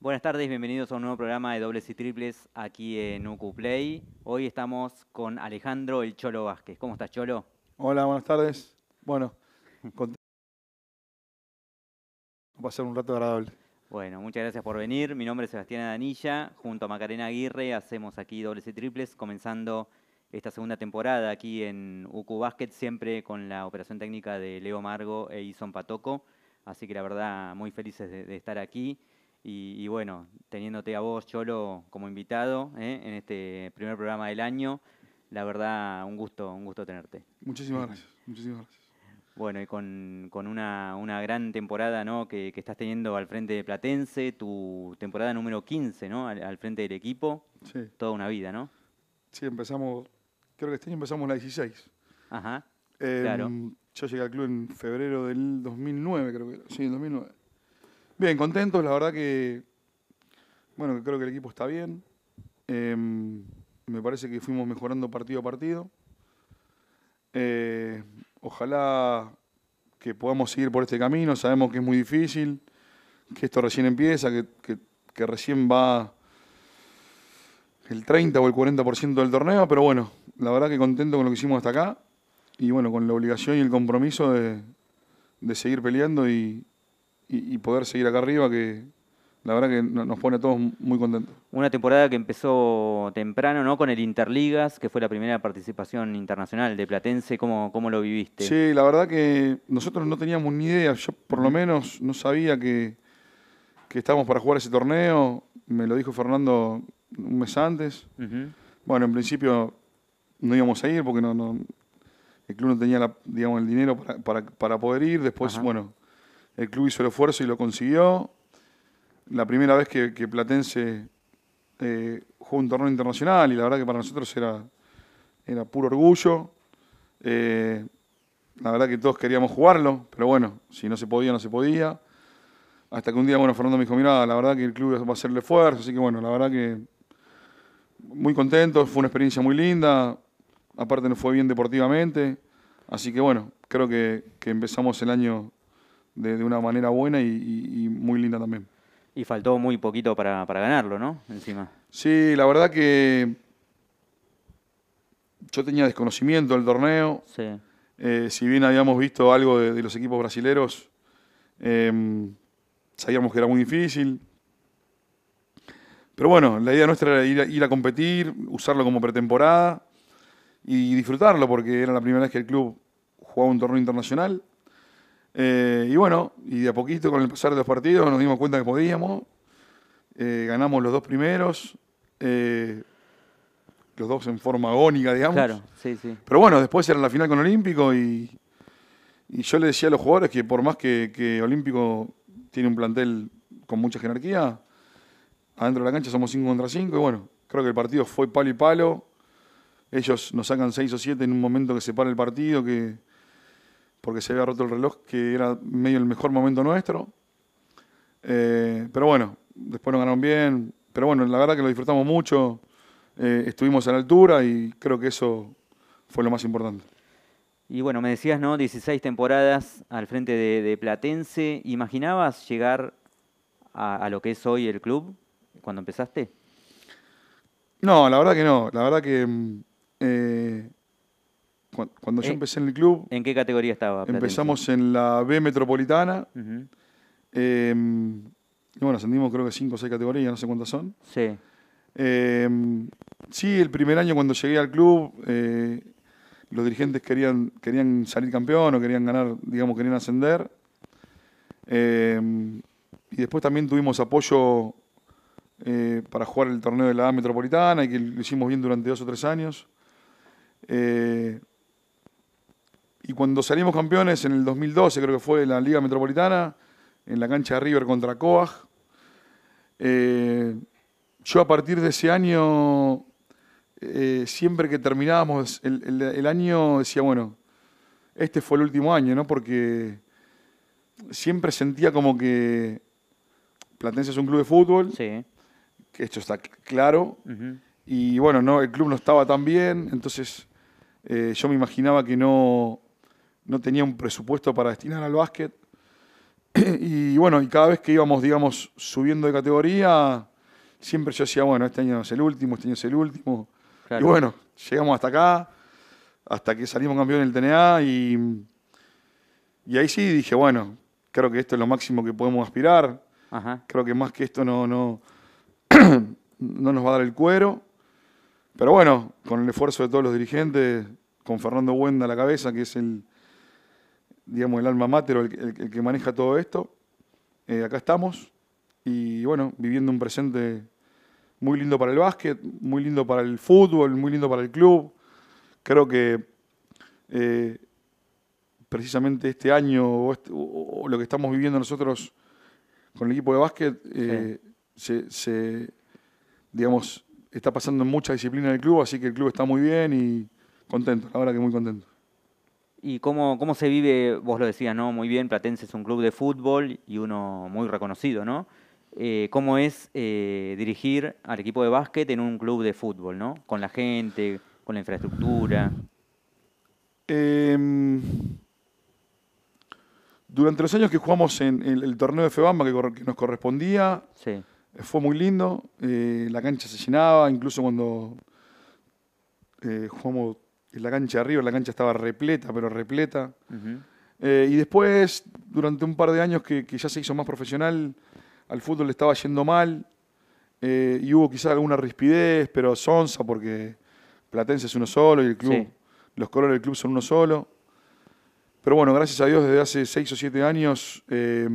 Buenas tardes, bienvenidos a un nuevo programa de dobles y triples aquí en UQ Play. Hoy estamos con Alejandro El Cholo Vázquez. ¿Cómo estás, Cholo? Hola, buenas tardes. Bueno, contento de pasar un rato agradable. Bueno, muchas gracias por venir. Mi nombre es Sebastián Adanilla. Junto a Macarena Aguirre hacemos aquí dobles y triples, comenzando esta segunda temporada aquí en UQ Basket, siempre con la operación técnica de Leo Margo e Ison Patoco. Así que la verdad, muy felices de estar aquí. Y bueno, teniéndote a vos, Cholo, como invitado en este primer programa del año, la verdad, un gusto tenerte. Muchísimas gracias, muchísimas gracias. Bueno, y con una gran temporada, ¿no? que estás teniendo al frente de Platense, tu temporada número 15, ¿no? Al frente del equipo, Sí, toda una vida, ¿no? sí, empezamos, creo que este año empezamos la 16. Ajá, claro. Yo llegué al club en febrero del 2009, creo que era. Sí, en 2009. Bien, contentos, la verdad que, bueno, que creo que el equipo está bien. Me parece que fuimos mejorando partido a partido. Eh, Ojalá que podamos seguir por este camino, sabemos que es muy difícil, que esto recién empieza, que recién va el 30 o el 40% del torneo, pero bueno, la verdad que contento con lo que hicimos hasta acá y bueno, con la obligación y el compromiso de seguir peleando y poder seguir acá arriba, que la verdad que nos pone a todos muy contentos. Una temporada que empezó temprano, ¿no? Con el Interligas, que fue la primera participación internacional de Platense. ¿Cómo lo viviste? Sí, la verdad que nosotros no teníamos ni idea, yo por lo Ujú, menos no sabía que estábamos para jugar ese torneo, me lo dijo Fernando un mes antes. ujú. Bueno, en principio no íbamos a ir porque el club no tenía digamos, el dinero para poder ir. Después, Ajá. bueno, el club hizo el esfuerzo y lo consiguió. La primera vez que Platense jugó un torneo internacional y la verdad que para nosotros era puro orgullo. Eh, la verdad que todos queríamos jugarlo, pero bueno, si no se podía, no se podía. Hasta que un día, bueno, Fernando me dijo, mira, la verdad que el club va a hacer el esfuerzo, así que bueno, la verdad que muy contento, fue una experiencia muy linda, aparte nos fue bien deportivamente, así que bueno, creo que empezamos el año de una manera buena y muy linda también. Y faltó muy poquito para ganarlo, ¿no? Encima. Sí, la verdad que yo tenía desconocimiento del torneo, Sí. si bien habíamos visto algo de los equipos brasileros, eh, sabíamos que era muy difícil, pero bueno, la idea nuestra era ir a competir, usarlo como pretemporada y disfrutarlo, porque era la primera vez que el club jugaba un torneo internacional. Y bueno, y de a poquito con el pasar de los partidos nos dimos cuenta que podíamos. Ganamos los dos primeros, eh, los dos en forma agónica, digamos. Claro, sí, sí. Pero bueno, después era la final con Olímpico y yo le decía a los jugadores que por más que Olímpico tiene un plantel con mucha jerarquía, adentro de la cancha somos 5 contra 5 y bueno, creo que el partido fue palo y palo. Ellos nos sacan 6 o 7 en un momento que se para el partido, porque se había roto el reloj, que era medio el mejor momento nuestro. Pero bueno, después nos ganaron bien. Pero bueno, la verdad que lo disfrutamos mucho. Estuvimos a la altura y creo que eso fue lo más importante. Y bueno, me decías, ¿no? 16 temporadas al frente de Platense. ¿Imaginabas llegar a lo que es hoy el club cuando empezaste? No, la verdad que no. La verdad que cuando yo Eh, empecé en el club, ¿En qué categoría estaba Platense? empezamos en la B Metropolitana. Ujú. eh, y bueno, ascendimos creo que 5 o 6 categorías, no sé cuántas son. Sí, Eh, sí, el primer año cuando llegué al club, los dirigentes querían salir campeón o querían ganar, digamos, querían ascender. Eh, y después también tuvimos apoyo para jugar el torneo de la A Metropolitana y que lo hicimos bien durante 2 o 3 años. Eh, y cuando salimos campeones en el 2012, creo que fue en la Liga Metropolitana, en la cancha de River contra Coag, eh, yo a partir de ese año, siempre que terminábamos el año, decía, bueno, este fue el último año, ¿no? Porque siempre sentía como que Platense es un club de fútbol, sí. que esto está claro, Ujú. y bueno, no, el club no estaba tan bien, entonces yo me imaginaba que no tenía un presupuesto para destinar al básquet, Y bueno, y cada vez que íbamos, digamos, subiendo de categoría, siempre yo decía, bueno, este año es el último, este año es el último. Claro. Y bueno, llegamos hasta acá, hasta que salimos campeón del TNA y ahí sí dije, bueno, creo que esto es lo máximo que podemos aspirar. Ajá. Creo que más que esto no no nos va a dar el cuero. Pero bueno, con el esfuerzo de todos los dirigentes, con Fernando Buenda a la cabeza, que es digamos, el alma mater, el que maneja todo esto, acá estamos. Y bueno, viviendo un presente muy lindo para el básquet, muy lindo para el fútbol, muy lindo para el club. Creo que precisamente este año o lo que estamos viviendo nosotros con el equipo de básquet, digamos, está pasando en mucha disciplina en el club, así que el club está muy bien y contento, la verdad que muy contento. ¿Y cómo se vive? Vos lo decías, ¿no? Muy bien, Platense es un club de fútbol y uno muy reconocido, ¿no? ¿Cómo es dirigir al equipo de básquet en un club de fútbol, ¿no? Con la gente, con la infraestructura. Durante los años que jugamos en el torneo de FEBAMBA que nos correspondía, Sí. fue muy lindo. La cancha se llenaba, incluso cuando jugamos en la cancha de arriba, la cancha estaba repleta, pero repleta. Uh-huh. Y después, durante un par de años que ya se hizo más profesional, al fútbol le estaba yendo mal. Y hubo quizás alguna rispidez, pero sonsa, porque Platense es uno solo y el club, Sí. los colores del club son uno solo. Pero bueno, gracias a Dios, desde hace 6 o 7 años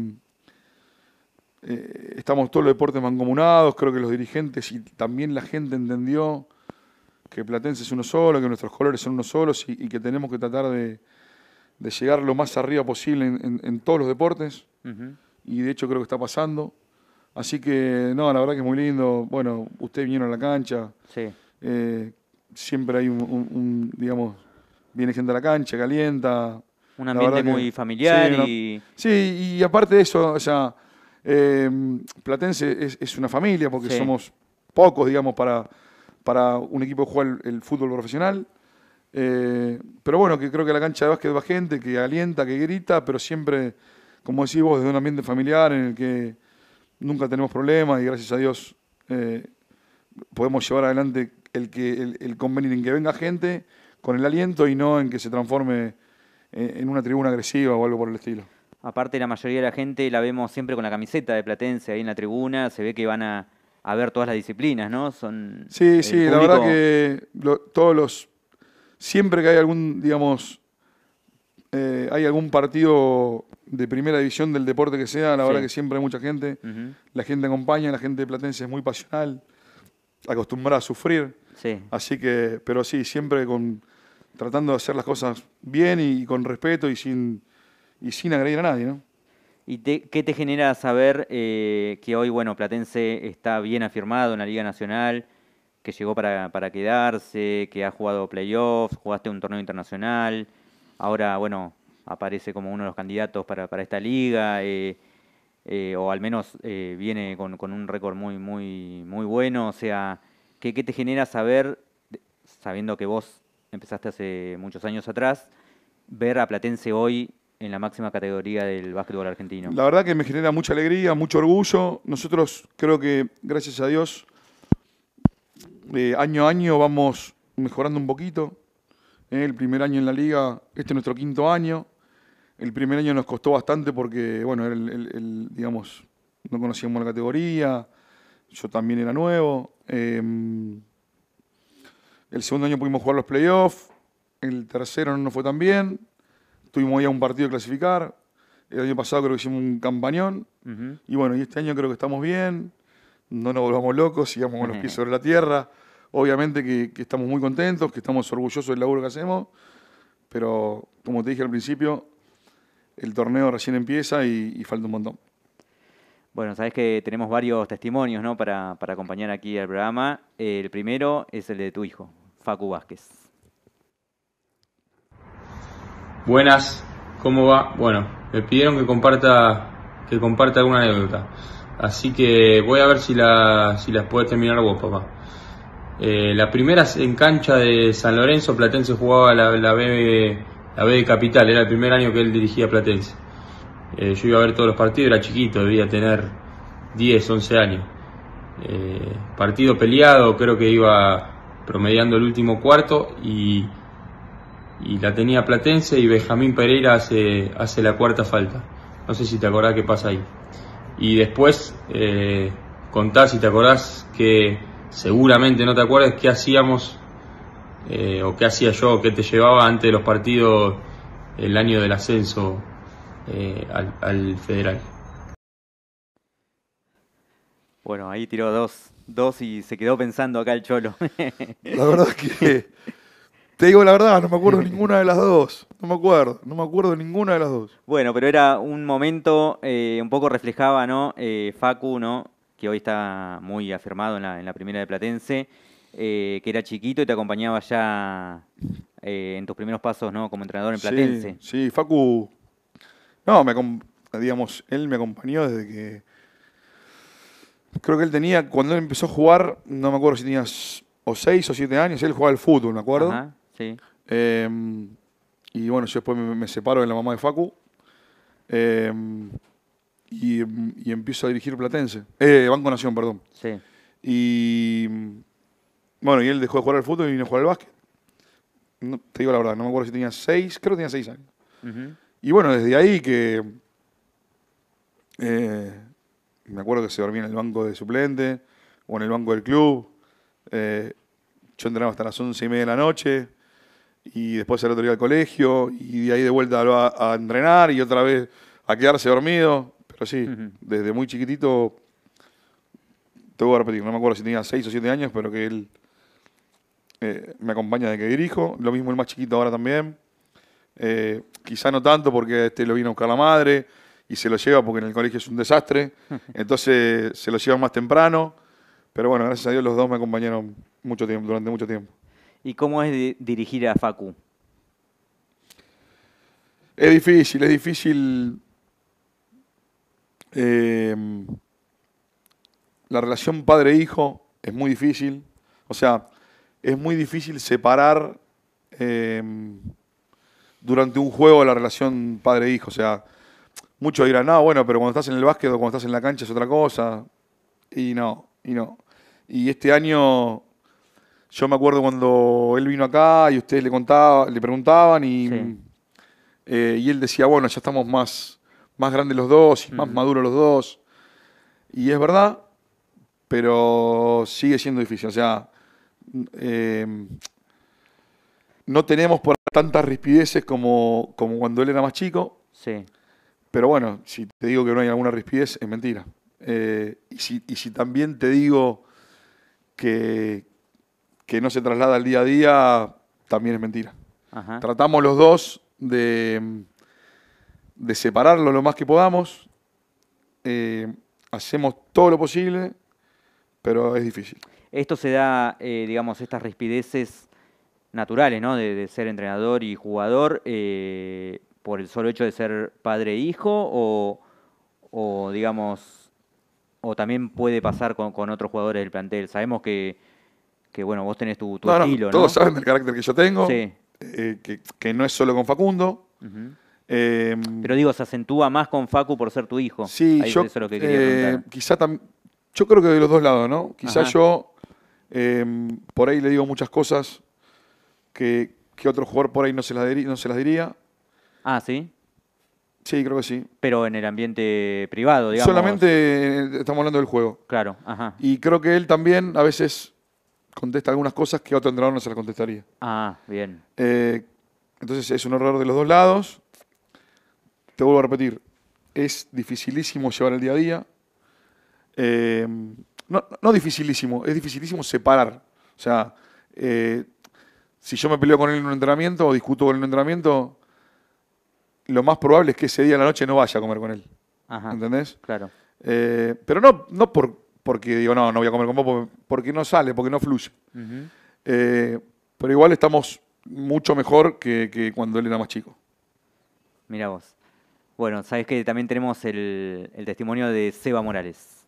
estamos todos los deportes mancomunados. Creo que los dirigentes y también la gente entendió que Platense es uno solo, que nuestros colores son uno solos y que tenemos que tratar de llegar lo más arriba posible en todos los deportes. Uh-huh. Y de hecho creo que está pasando. Así que, no, la verdad que es muy lindo. Bueno, ustedes vinieron a la cancha. Sí. Siempre hay digamos, viene gente a la cancha, calienta. Un La ambiente verdad que- muy familiar sí, y... Sí, y aparte de eso, o sea, Platense es una familia porque Sí. somos pocos, digamos, para un equipo que juega el fútbol profesional. Pero bueno, que creo que la cancha de básquet va gente, que alienta, que grita, pero siempre, como decís vos, desde un ambiente familiar en el que nunca tenemos problemas y gracias a Dios podemos llevar adelante el convenir en que venga gente con el aliento y no en que se transforme en una tribuna agresiva o algo por el estilo. Aparte, la mayoría de la gente la vemos siempre con la camiseta de Platense ahí en la tribuna. Se ve que van a ver todas las disciplinas, ¿no? Son Sí, el sí, la público- verdad que siempre que hay algún, digamos, hay algún partido de primera división del deporte que sea, la Sí. verdad que siempre hay mucha gente. Ujú. La gente acompaña, la gente de Platense es muy pasional, acostumbrada a sufrir. Sí. Así que, pero sí, siempre tratando de hacer las cosas bien y con respeto y sin agredir a nadie, ¿no? ¿Y qué te genera saber que hoy, bueno, Platense está bien afirmado en la Liga Nacional, que llegó para quedarse, que ha jugado playoffs, jugaste un torneo internacional, ahora, bueno, aparece como uno de los candidatos para esta liga, o al menos viene con un récord muy, muy, muy bueno? O sea, ¿qué te genera saber, sabiendo que vos empezaste hace muchos años atrás, ver a Platense hoy en la máxima categoría del básquetbol argentino? La verdad que me genera mucha alegría, mucho orgullo. Nosotros creo que, gracias a Dios, año a año vamos mejorando un poquito. El primer año en la liga, este es nuestro 5.º año. El primer año nos costó bastante porque, bueno, era digamos, no conocíamos la categoría, yo también era nuevo. El segundo año pudimos jugar los playoffs, el tercero no nos fue tan bien, tuvimos ya un partido de clasificar. El año pasado creo que hicimos un campañón. Ujú. Y bueno, y este año creo que estamos bien, no nos volvamos locos, sigamos con los pies sobre la tierra. Obviamente que estamos muy contentos, que estamos orgullosos del laburo que hacemos, pero como te dije al principio, el torneo recién empieza y falta un montón. Bueno, sabés que tenemos varios testimonios, ¿no? para acompañar aquí al programa. El primero es el de tu hijo, Facu Vázquez. Buenas, ¿cómo va? Bueno, me pidieron que comparta alguna anécdota, así que voy a ver si las puedes terminar vos, papá. La primera en cancha de San Lorenzo, Platense jugaba la B de Capital, era el primer año que él dirigía Platense. Yo iba a ver todos los partidos, era chiquito, debía tener 10, 11 años. Partido peleado, creo que iba promediando el último cuarto y la tenía Platense y Benjamín Pereira hace la cuarta falta. No sé si te acordás qué pasa ahí. Y después contá si te acordás, que seguramente no te acuerdas, qué hacíamos o qué hacía yo, qué te llevaba antes de los partidos el año del ascenso al Federal. Bueno, ahí tiró dos y se quedó pensando acá el Cholo. La verdad es que, te digo la verdad, no me acuerdo de ninguna de las dos. No me acuerdo de ninguna de las dos. Bueno, pero era un momento, un poco reflejaba, ¿no? Facu, ¿no? Que hoy está muy afirmado en la primera de Platense, que era chiquito y te acompañaba ya en tus primeros pasos, ¿no? Como entrenador en Platense. Sí, Facu, no, digamos, él me acompañó desde que, creo que él tenía, cuando él empezó a jugar, no me acuerdo si tenía o 6 o 7 años, él jugaba al fútbol, me acuerdo. Ajá, sí. Y bueno, yo después me separo de la mamá de Facu y empiezo a dirigir Platense, Banco Nación, perdón. Sí. Y bueno, y él dejó de jugar al fútbol y vino a jugar al básquet. No, te digo la verdad, no me acuerdo si tenía 6, creo que tenía 6 años. Uh-huh. Y bueno, desde ahí que me acuerdo que se dormía en el banco de suplente o en el banco del club. Yo entrenaba hasta las 11:30 de la noche y después el otro día al colegio y de ahí de vuelta a entrenar y otra vez a quedarse dormido. Pero sí, desde muy chiquitito, te voy a repetir, no me acuerdo si tenía 6 o 7 años, pero que él me acompaña de que dirijo. Lo mismo el más chiquito ahora también. Quizá no tanto porque lo vino a buscar la madre y se lo lleva porque en el colegio es un desastre. Entonces se lo lleva más temprano. Pero bueno, gracias a Dios los dos me acompañaron mucho tiempo, durante mucho tiempo. ¿Y cómo es dirigir a Facu? Es difícil. La relación padre-hijo es muy difícil. O sea, es muy difícil separar durante un juego la relación padre-hijo. O sea, muchos dirán, no, bueno, pero cuando estás en el básquet o cuando estás en la cancha es otra cosa. Y no. Y este año, yo me acuerdo cuando él vino acá y ustedes le preguntaban y, Sí. Y él decía, bueno, ya estamos más grandes los dos y más maduros los dos. Y es verdad, pero sigue siendo difícil. O sea, no tenemos por ahí tantas rispideces como cuando él era más chico. Sí. Pero bueno, si te digo que no hay alguna rispidez, es mentira. Y si también te digo que no se traslada al día a día, también es mentira. Ajá. Tratamos los dos de separarlo lo más que podamos. Hacemos todo lo posible, pero es difícil. Esto se da, digamos, estas rispideces naturales, ¿no? De ser entrenador y jugador, por el solo hecho de ser padre e hijo, o digamos, o también puede pasar con otros jugadores del plantel. Sabemos que bueno, vos tenés tu estilo, ¿no? Todos saben del carácter que yo tengo, Sí. Que no es solo con Facundo. Uh-huh. Eh, Pero digo, se acentúa más con Facu por ser tu hijo. Sí, Ahí yo eso es lo que quería preguntar. yo creo que de los dos lados, ¿no? Quizá Ajá. yo por ahí le digo muchas cosas que otro jugador por ahí no se las diría. Ah, ¿sí? Sí, creo que sí. Pero en el ambiente privado, digamos. Solamente estamos hablando del juego. Claro, ajá. Y creo que él también a veces contesta algunas cosas que otro entrenador no se las contestaría. Ah, bien. Entonces es un error de los dos lados. Te vuelvo a repetir, es dificilísimo llevar el día a día. No dificilísimo, es dificilísimo separar. O sea, si yo me peleo con él en un entrenamiento o discuto con él en un entrenamiento, lo más probable es que ese día a la noche no vaya a comer con él. Ajá. ¿Entendés? Claro. Pero no porque digo, no voy a comer con vos, porque no sale, porque no fluye. Uh-huh. Pero igual estamos mucho mejor que cuando él era más chico. Mirá vos. Bueno, sabés que también tenemos el testimonio de Seba Morales.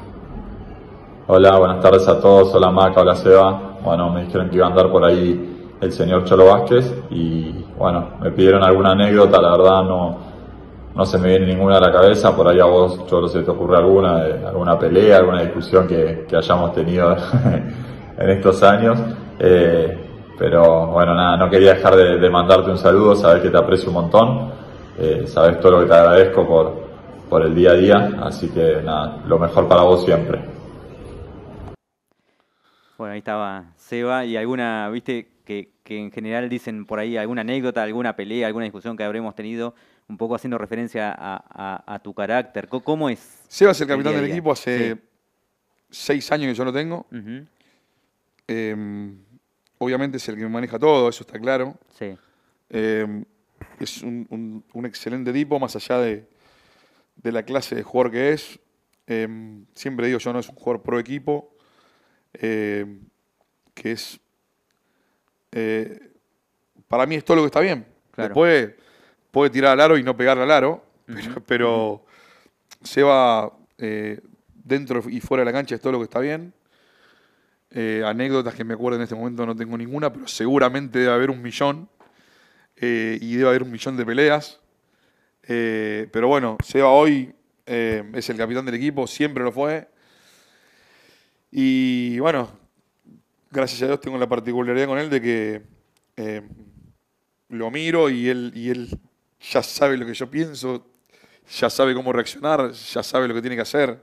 Hola, buenas tardes a todos. Hola Maca, hola Seba. Bueno, me dijeron que iba a andar por ahí el señor Cholo Vázquez. Y bueno, me pidieron alguna anécdota, la verdad no se me viene ninguna a la cabeza. Por ahí a vos, Cholo, se te ocurre alguna pelea, alguna discusión que hayamos tenido en estos años. Pero bueno, nada, no quería dejar de mandarte un saludo, sabes que te aprecio un montón, sabes todo lo que te agradezco por el día a día, así que nada, lo mejor para vos siempre. Bueno, ahí estaba Seba. Y alguna, viste, que en general dicen por ahí alguna anécdota, alguna pelea, alguna discusión que habremos tenido, un poco haciendo referencia a tu carácter. ¿Cómo es? Seba es el el capitán día a del día? equipo hace Sí. 6 años que yo lo tengo. Ujú. Obviamente es el que me maneja todo, eso está claro. Sí. Es un excelente tipo, más allá de la clase de jugador que es. Siempre digo yo, no es un jugador pro equipo, que es, para mí es todo lo que está bien. Claro. Después puede tirar al aro y no pegarle al aro, Ujú. pero Seba, dentro y fuera de la cancha, es todo lo que está bien. Anécdotas que me acuerdo en este momento no tengo ninguna, pero seguramente debe haber 1.000.000, y debe haber 1.000.000 de peleas. Pero bueno, Seba hoy es el capitán del equipo, siempre lo fue. Y bueno, gracias a Dios tengo la particularidad con él de que lo miro y él ya sabe lo que yo pienso, ya sabe cómo reaccionar, ya sabe lo que tiene que hacer.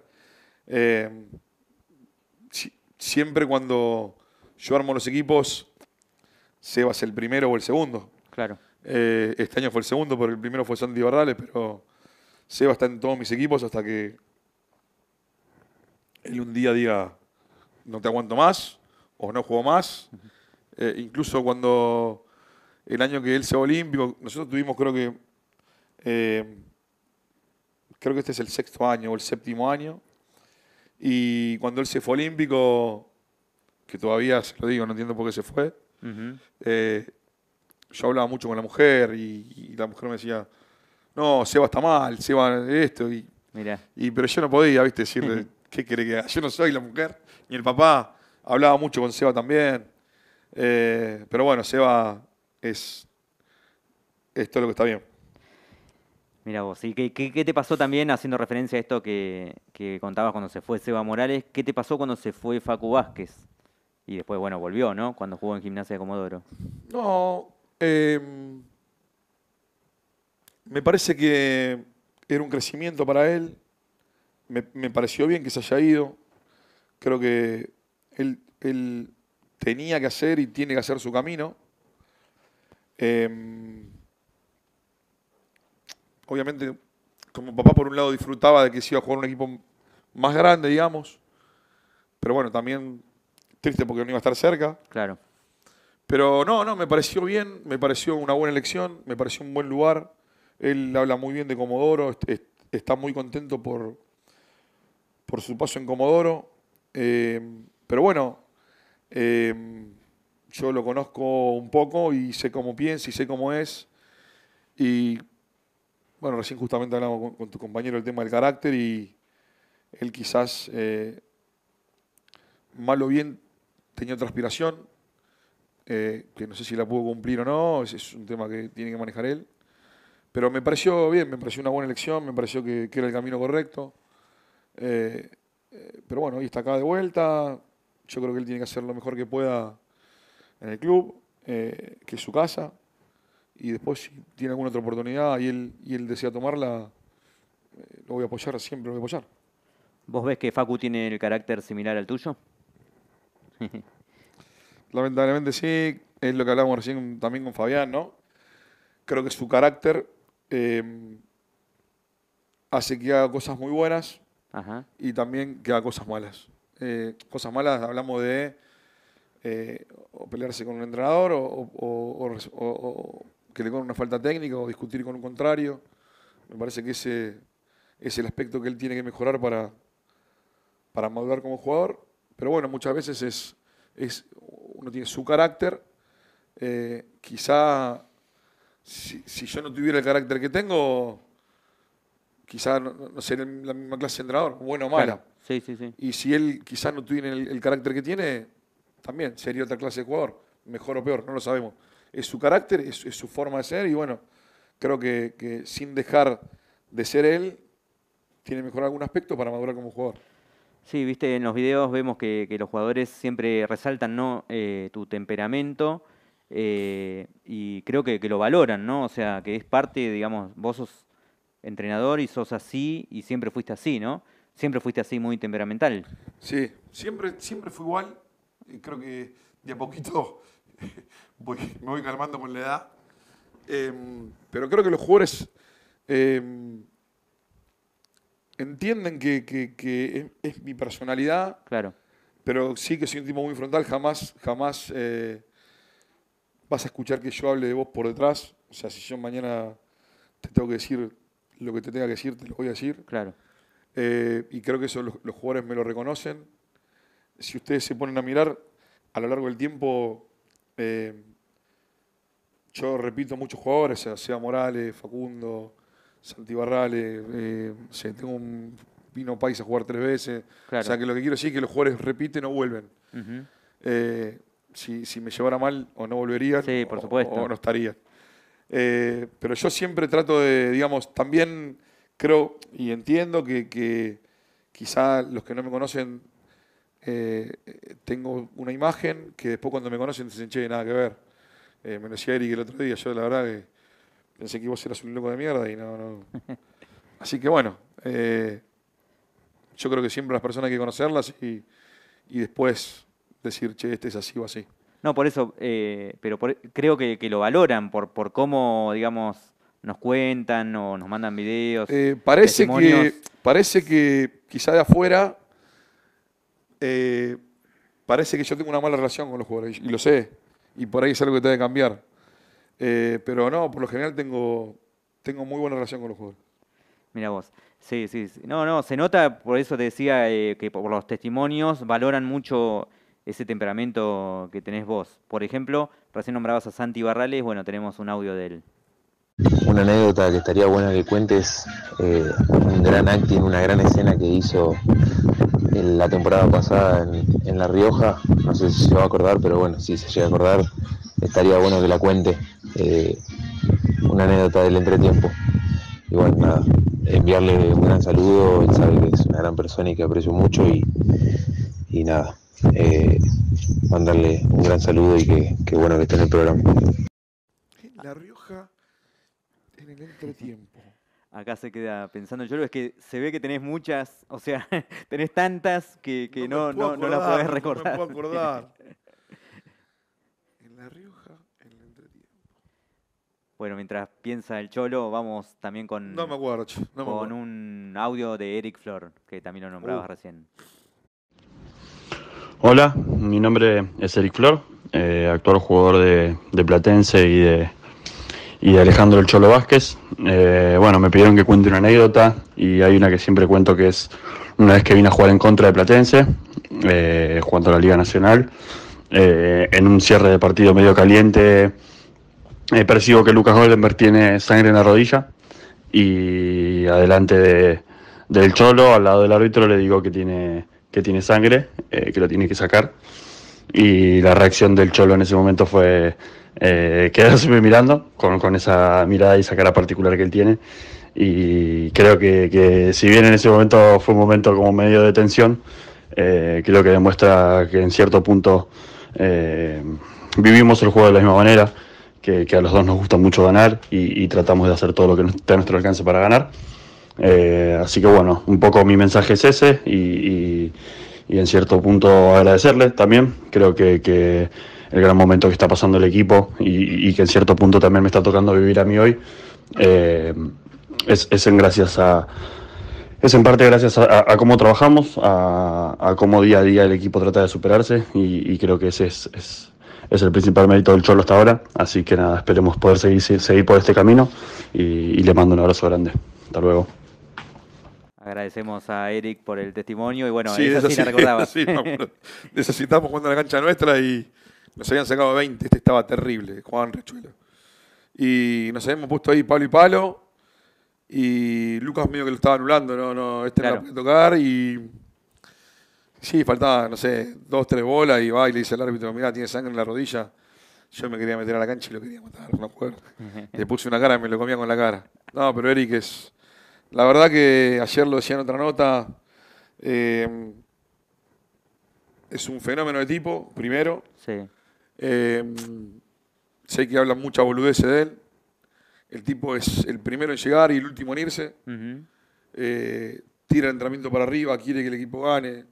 Siempre cuando yo armo los equipos, Seba es el primero o el segundo. Claro. Este año fue el segundo porque el primero fue Santi Barrales, pero Seba está en todos mis equipos hasta que él un día diga no te aguanto más o no juego más. Incluso cuando el año que él se va olímpico, nosotros tuvimos creo que este es el 6.º año o el 7.º año. Y cuando él se fue olímpico, que todavía se lo digo, no entiendo por qué se fue, Ujú. yo hablaba mucho con la mujer y la mujer me decía, no, Seba está mal, Seba esto. Mirá. Pero yo no podía, viste, decirle, ¿qué querés que haga? Yo no soy la mujer, ni el papá. Hablaba mucho con Seba también. Pero bueno, Seba es todo lo que está bien. Mira vos, ¿y qué te pasó también, haciendo referencia a esto que contabas cuando se fue Seba Morales? ¿Qué te pasó cuando se fue Facu Vázquez? Y después, bueno, volvió, ¿no? Cuando jugó en Gimnasia de Comodoro. No, me parece que era un crecimiento para él. Me pareció bien que se haya ido. Creo que él tenía que hacer y tiene que hacer su camino. Obviamente, como papá, por un lado disfrutaba de que se iba a jugar un equipo más grande, digamos. Pero bueno, también triste porque no iba a estar cerca. Claro. Pero no, me pareció bien, me pareció una buena elección, me pareció un buen lugar. Él habla muy bien de Comodoro, está muy contento por su paso en Comodoro. Pero bueno, yo lo conozco un poco y sé cómo piensa y sé cómo es. Y bueno, recién justamente hablamos con tu compañero el tema del carácter y él quizás, mal o bien, tenía otra aspiración, que no sé si la pudo cumplir o no, es un tema que tiene que manejar él. Pero me pareció bien, me pareció una buena elección, me pareció que era el camino correcto. Pero bueno, hoy está acá de vuelta. Yo creo que él tiene que hacer lo mejor que pueda en el club, que es su casa. Y después, si tiene alguna otra oportunidad y él desea tomarla, lo voy a apoyar, siempre lo voy a apoyar. ¿Vos ves que Facu tiene el carácter similar al tuyo? Lamentablemente sí, es lo que hablábamos recién también con Fabián, ¿no? Creo que su carácter hace que haga cosas muy buenas Ajá. y también que haga cosas malas. Cosas malas, hablamos de o pelearse con un entrenador o que le corra una falta técnica o discutir con un contrario. Me parece que ese es el aspecto que él tiene que mejorar para madurar como jugador. Pero bueno, muchas veces uno tiene su carácter. Quizá si yo no tuviera el carácter que tengo, quizá no sería la misma clase de entrenador, buena o mala. Claro. Sí, sí, sí. Y si él quizás no tuviera el carácter que tiene, también sería otra clase de jugador. mejor o peor, no lo sabemos. Es su carácter, es su forma de ser y bueno, creo que sin dejar de ser él, tiene que mejorar algún aspecto para madurar como jugador. Sí, viste, en los videos vemos que los jugadores siempre resaltan, ¿no? Tu temperamento y creo que lo valoran, ¿no? O sea, que es parte, digamos, vos sos entrenador y sos así y siempre fuiste así, ¿no? Siempre fuiste así muy temperamental. Sí, siempre fue igual. Y creo que de a poquito me voy calmando con la edad. Pero creo que los jugadores entienden que es mi personalidad, Claro, pero sí que soy un tipo muy frontal. Jamás vas a escuchar que yo hable de vos por detrás. O sea, si yo mañana te tengo que decir lo que te tenga que decir, te lo voy a decir. claro. Y creo que eso los jugadores me lo reconocen. Si ustedes se ponen a mirar, a lo largo del tiempo, yo repito muchos jugadores, sea Morales, Facundo, Santi Barrales, tengo un Pino País a jugar 3 veces. Claro. O sea, que lo que quiero decir es que los jugadores repiten o vuelven. Ujú. Si me llevara mal, o no volverían, Sí, por supuesto. o no estarían. Pero yo siempre trato de, digamos, también creo y entiendo que quizá los que no me conocen tengo una imagen que después cuando me conocen dicen, che, nada que ver. Me lo decía Eric el otro día, yo la verdad que pensé que vos eras un loco de mierda y no. Así que bueno, yo creo que siempre las personas hay que conocerlas y después decir, che, este es así o así. No, por eso, pero creo que lo valoran por cómo, digamos, nos cuentan o nos mandan videos, testimonios. Parece que quizá de afuera parece que yo tengo una mala relación con los jugadores y lo sé. Y por ahí es algo que debe cambiar. Pero no, por lo general tengo muy buena relación con los jugadores. Mira vos. Sí, sí, sí. No, se nota, por eso te decía que por los testimonios valoran mucho ese temperamento que tenés vos. Por ejemplo, recién nombrabas a Santi Barrales, bueno, tenemos un audio de él. Una anécdota que estaría buena que cuentes, un gran acting, una gran escena que hizo en la temporada pasada en La Rioja. No sé si se va a acordar, pero bueno, si se llega a acordar, estaría bueno que la cuente. Una anécdota del entretiempo. Y bueno, nada, enviarle un gran saludo. Él sabe que es una gran persona y que aprecio mucho y nada, mandarle un gran saludo y que bueno que esté en el programa. La Rioja en el entretiempo. Acá se queda pensando, yo es que se ve que tenés muchas, o sea, tenés tantas que no las podés recordar. No me puedo acordar. En La Rioja en el entretiempo. Bueno, mientras piensa el Cholo, vamos también con, No me acuerdo, che, no me con acuerdo. un audio de Eric Flor, que también lo nombrabas recién. Hola, mi nombre es Eric Flor, actual jugador de Platense y de Alejandro El Cholo Vázquez. Bueno, me pidieron que cuente una anécdota y hay una que siempre cuento, que es una vez que vine a jugar en contra de Platense, jugando a la Liga Nacional. En un cierre de partido medio caliente, percibo que Lucas Goldenberg tiene sangre en la rodilla y adelante del Cholo, al lado del árbitro, le digo que tiene sangre, que lo tiene que sacar. Y la reacción del Cholo en ese momento fue quedarse mirando con esa mirada y esa cara particular que él tiene. Y creo que si bien en ese momento fue un momento como medio de tensión, creo que demuestra que en cierto punto vivimos el juego de la misma manera, que a los dos nos gusta mucho ganar y tratamos de hacer todo lo que esté a nuestro alcance para ganar. Así que bueno, un poco mi mensaje es ese y en cierto punto agradecerle también. Creo que el gran momento que está pasando el equipo y que en cierto punto también me está tocando vivir a mí hoy es en parte gracias a cómo trabajamos, a cómo día a día el equipo trata de superarse y creo que ese es el principal mérito del Cholo hasta ahora. Así que nada, esperemos poder seguir por este camino y le mando un abrazo grande. Hasta luego. Agradecemos a Eric por el testimonio y bueno, Sí, esa sí la recordabas. Sí, no, necesitábamos jugando en la cancha nuestra y nos habían sacado 20. Este estaba terrible, jugaban rechuelo. Y nos habíamos puesto ahí palo y palo. Y Lucas medio que lo estaba anulando, no, este Claro. no la puede tocar. Y sí, faltaba, no sé, 2, 3 bolas. Y va y le dice al árbitro, mirá, tiene sangre en la rodilla. yo me quería meter a la cancha y lo quería matar, no acuerdo. Le puse una cara y me lo comía con la cara. No, pero Eric es... La verdad que ayer lo decía en otra nota, es un fenómeno de tipo, primero. Sí. Sé que hablan mucha boludeces de él. El tipo es el primero en llegar y el último en irse. Ujú. Tira el entrenamiento para arriba, quiere que el equipo gane.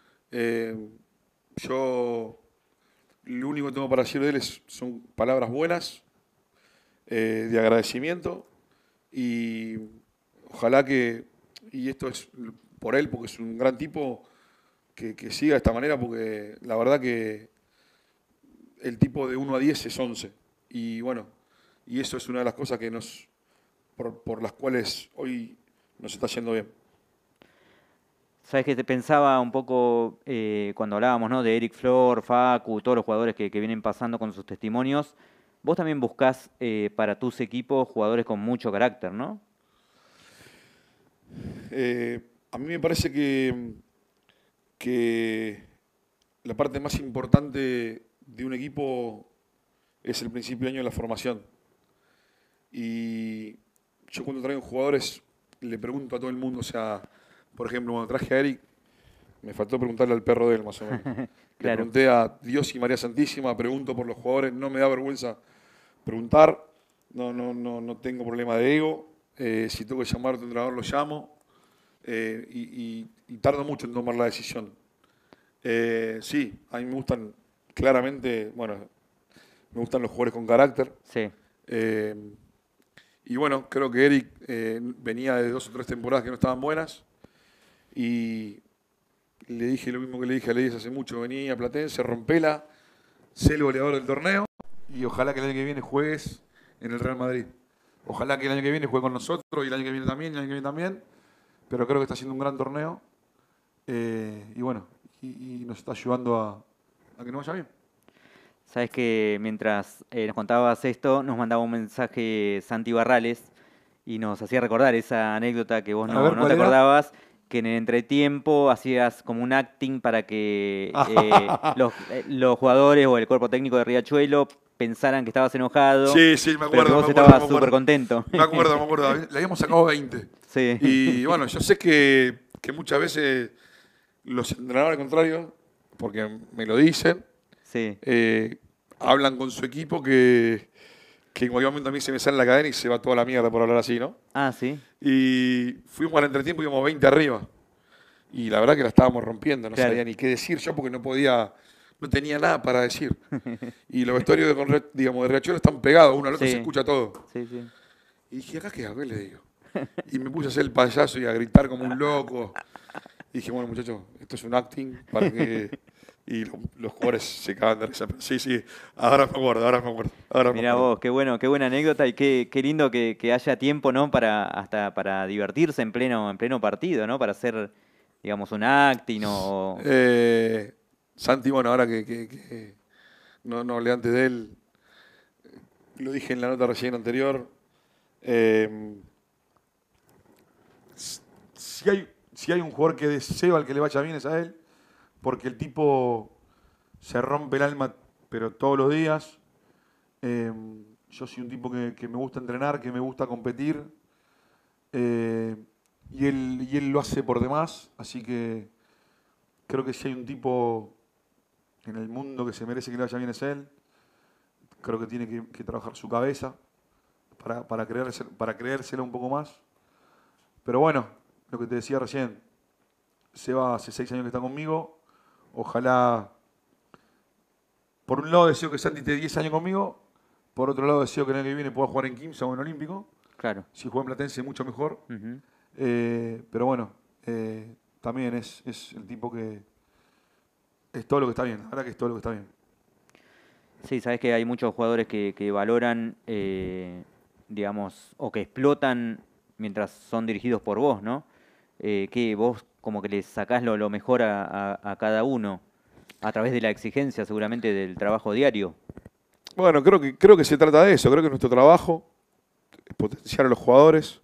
Yo lo único que tengo para decir de él son palabras buenas, de agradecimiento y ojalá que, y esto es por él porque es un gran tipo, que siga de esta manera porque la verdad que el tipo de 1 a 10 es 11 y bueno, y eso es una de las cosas que por las cuales hoy nos está yendo bien. Sabes que te pensaba un poco cuando hablábamos, ¿no? De Eric Flor, Facu, todos los jugadores que vienen pasando con sus testimonios. Vos también buscás para tus equipos jugadores con mucho carácter, ¿no? A mí me parece que la parte más importante de un equipo es el principio de año de la formación. Y yo cuando traigo jugadores le pregunto a todo el mundo, o sea, por ejemplo, cuando traje a Eric, me faltó preguntarle al perro de él más o menos. Le Claro. pregunté a Dios y María Santísima, pregunto por los jugadores, no me da vergüenza preguntar, no tengo problema de ego. Si tengo que llamar a otro entrenador, lo llamo. Y tardo mucho en tomar la decisión. Sí, a mí me gustan claramente, bueno, me gustan los jugadores con carácter. Sí. Y bueno, creo que Eric venía de 2 o 3 temporadas que no estaban buenas. Y le dije lo mismo que le dije a Leyes hace mucho, vení a Platense, rompela, sé el goleador del torneo y ojalá que el año que viene juegues en el Real Madrid. Ojalá que el año que viene juegue con nosotros y el año que viene también, y el año que viene también, pero creo que está haciendo un gran torneo y bueno, y nos está ayudando a que nos vaya bien. Sabes que mientras nos contabas esto, nos mandaba un mensaje Santi Barrales y nos hacía recordar esa anécdota que vos A no, ver, no ¿cuál te era? acordabas, que en el entretiempo hacías como un acting para que los jugadores o el cuerpo técnico de Riachuelo pensaran que estabas enojado, Sí, me pero que acuerdo, vos me estabas acuerdo. súper contento. Me acuerdo. Le habíamos sacado 20. Sí. Y bueno, yo sé que muchas veces los entrenadores contrarios, porque me lo dicen, Sí. hablan con su equipo que en cualquier momento a mí se me sale la cadena y se va toda la mierda por hablar así, ¿no? Ah, sí. Y fuimos al entretiempo y íbamos 20 arriba. Y la verdad que la estábamos rompiendo, no Claro. sabía ni qué decir yo porque no tenía nada para decir. Y los vestuarios de Riachuelo están pegados, uno al otro Sí. se escucha todo. Sí, sí. Y dije, ¿acá qué hago? ¿Qué le digo? Y me puse a hacer el payaso y a gritar como un loco. Y dije, bueno, muchachos, esto es un acting para que... Y los jugadores se cagan de risa. Sí, ahora me acuerdo. Mirá vos, qué bueno, qué buena anécdota y qué lindo que haya tiempo, ¿no? Hasta para divertirse en pleno partido, ¿no? Para hacer, digamos, un acting o... Santi, bueno, ahora que no hablé antes de él, lo dije en la nota recién anterior, si hay un jugador que deseo al que le vaya bien es a él, porque el tipo se rompe el alma, pero todos los días. Yo soy un tipo que me gusta entrenar, que me gusta competir, y él lo hace por demás, así que creo que si hay un tipo en el mundo que se merece que le vaya bien es él. Creo que tiene que trabajar su cabeza para creérselo un poco más. Pero bueno, lo que te decía recién, Seba hace 6 años que está conmigo. Ojalá, por un lado deseo que Santi esté 10 años conmigo, por otro lado deseo que el año que viene pueda jugar en Quimsa o en Olímpico. Claro. Si juega en Platense mucho mejor. Ujú. Pero bueno, también es el tipo que es todo lo que está bien. La verdad que es todo lo que está bien. Sí, sabes que hay muchos jugadores que valoran, digamos, o que explotan mientras son dirigidos por vos, ¿no? Que vos como que les sacás lo mejor a cada uno a través de la exigencia seguramente del trabajo diario. Bueno, creo que se trata de eso. Creo que nuestro trabajo es potenciar a los jugadores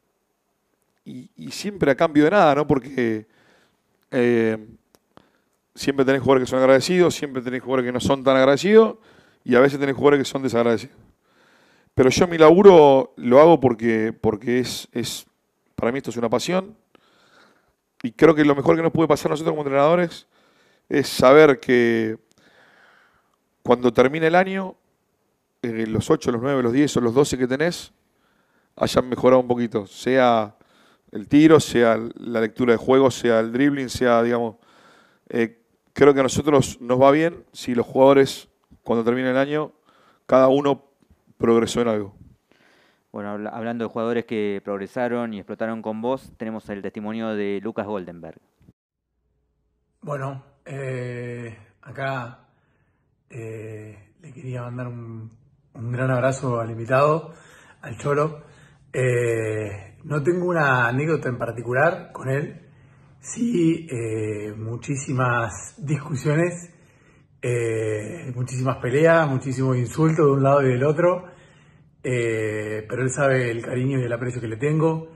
y siempre a cambio de nada, ¿no? Porque siempre tenés jugadores que son agradecidos, siempre tenés jugadores que no son tan agradecidos y a veces tenés jugadores que son desagradecidos. Pero yo mi laburo lo hago porque para mí esto es una pasión y creo que lo mejor que nos puede pasar a nosotros como entrenadores es saber que cuando termine el año, los 8, los 9, los 10 o los 12 que tenés, hayan mejorado un poquito. Sea el tiro, sea la lectura de juego, sea el dribbling, sea, digamos... creo que a nosotros nos va bien si los jugadores, cuando termine el año, cada uno progresó en algo. Bueno, hablando de jugadores que progresaron y explotaron con vos, tenemos el testimonio de Lucas Goldenberg. Bueno, acá le quería mandar un gran abrazo al invitado, al Cholo. No tengo una anécdota en particular con él, sí muchísimas discusiones, muchísimas peleas, muchísimos insultos de un lado y del otro, pero él sabe el cariño y el aprecio que le tengo.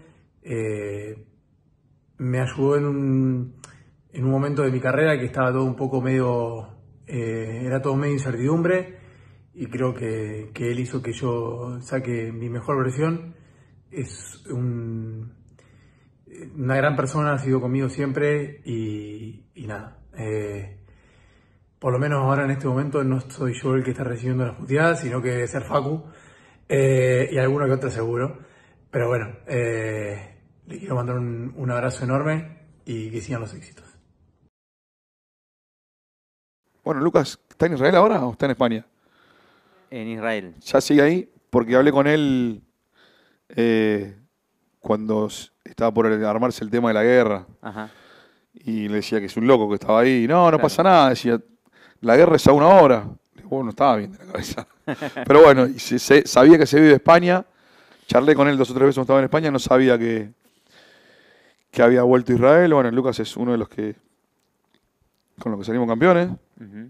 Me ayudó en un momento de mi carrera que estaba todo un poco era todo medio incertidumbre, y creo que él hizo que yo saque mi mejor versión. Es una gran persona, ha sido conmigo siempre y nada. Por lo menos ahora en este momento no soy yo el que está recibiendo las puteadas, sino que debe ser Facu y alguno que otro seguro. Pero bueno, le quiero mandar un abrazo enorme y que sigan los éxitos. Bueno, Lucas, ¿está en Israel ahora o está en España? En Israel. Ya sigue ahí, porque hablé con él cuando estaba por armarse el tema de la guerra. Ajá. Y le decía que es un loco que estaba ahí. No Claro. pasa nada. Decía, la guerra es a 1 hora. Bueno, no estaba bien de la cabeza. Pero bueno, y sabía que se vive de España. Charlé con él 2 o 3 veces cuando estaba en España. No sabía que había vuelto a Israel. Bueno, Lucas es uno de los que con los que salimos campeones. Uh-huh.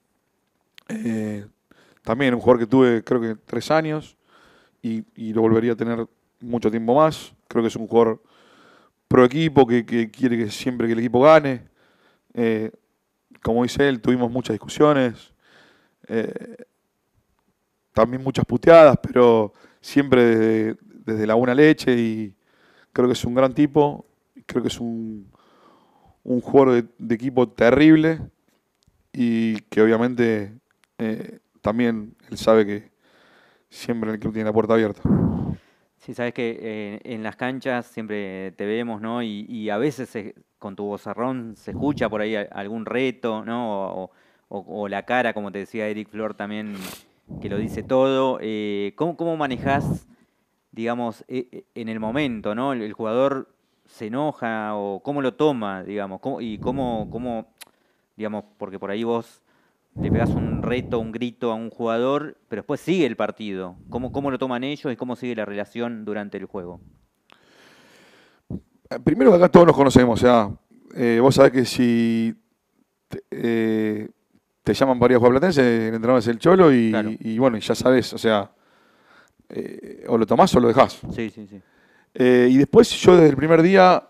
También un jugador que tuve creo que 3 años y lo volvería a tener mucho tiempo más. Creo que es un jugador pro equipo que quiere que siempre que el equipo gane. Como dice él, tuvimos muchas discusiones, también muchas puteadas, pero siempre desde la buena leche, y creo que es un gran tipo. Creo que es un jugador de equipo terrible y que obviamente también él sabe que siempre en el club tiene la puerta abierta. Sí, sabes que en las canchas siempre te vemos, ¿no? Y a veces con tu vozarrón se escucha por ahí algún reto, ¿no? O la cara, como te decía Eric Flor también, que lo dice todo. ¿Cómo manejás, digamos, en el momento, ¿no? El jugador se enoja o cómo lo toma, digamos, cómo, digamos, porque por ahí vos le pegás un reto, un grito a un jugador, pero después sigue el partido. ¿Cómo lo toman ellos y cómo sigue la relación durante el juego? Primero que acá todos nos conocemos, o sea, vos sabés que si te llaman para ir a jugar a Platense, el entrenador es el Cholo y, Claro. y bueno, y ya sabés, o sea, o lo tomás o lo dejás. Sí. Y después yo desde el primer día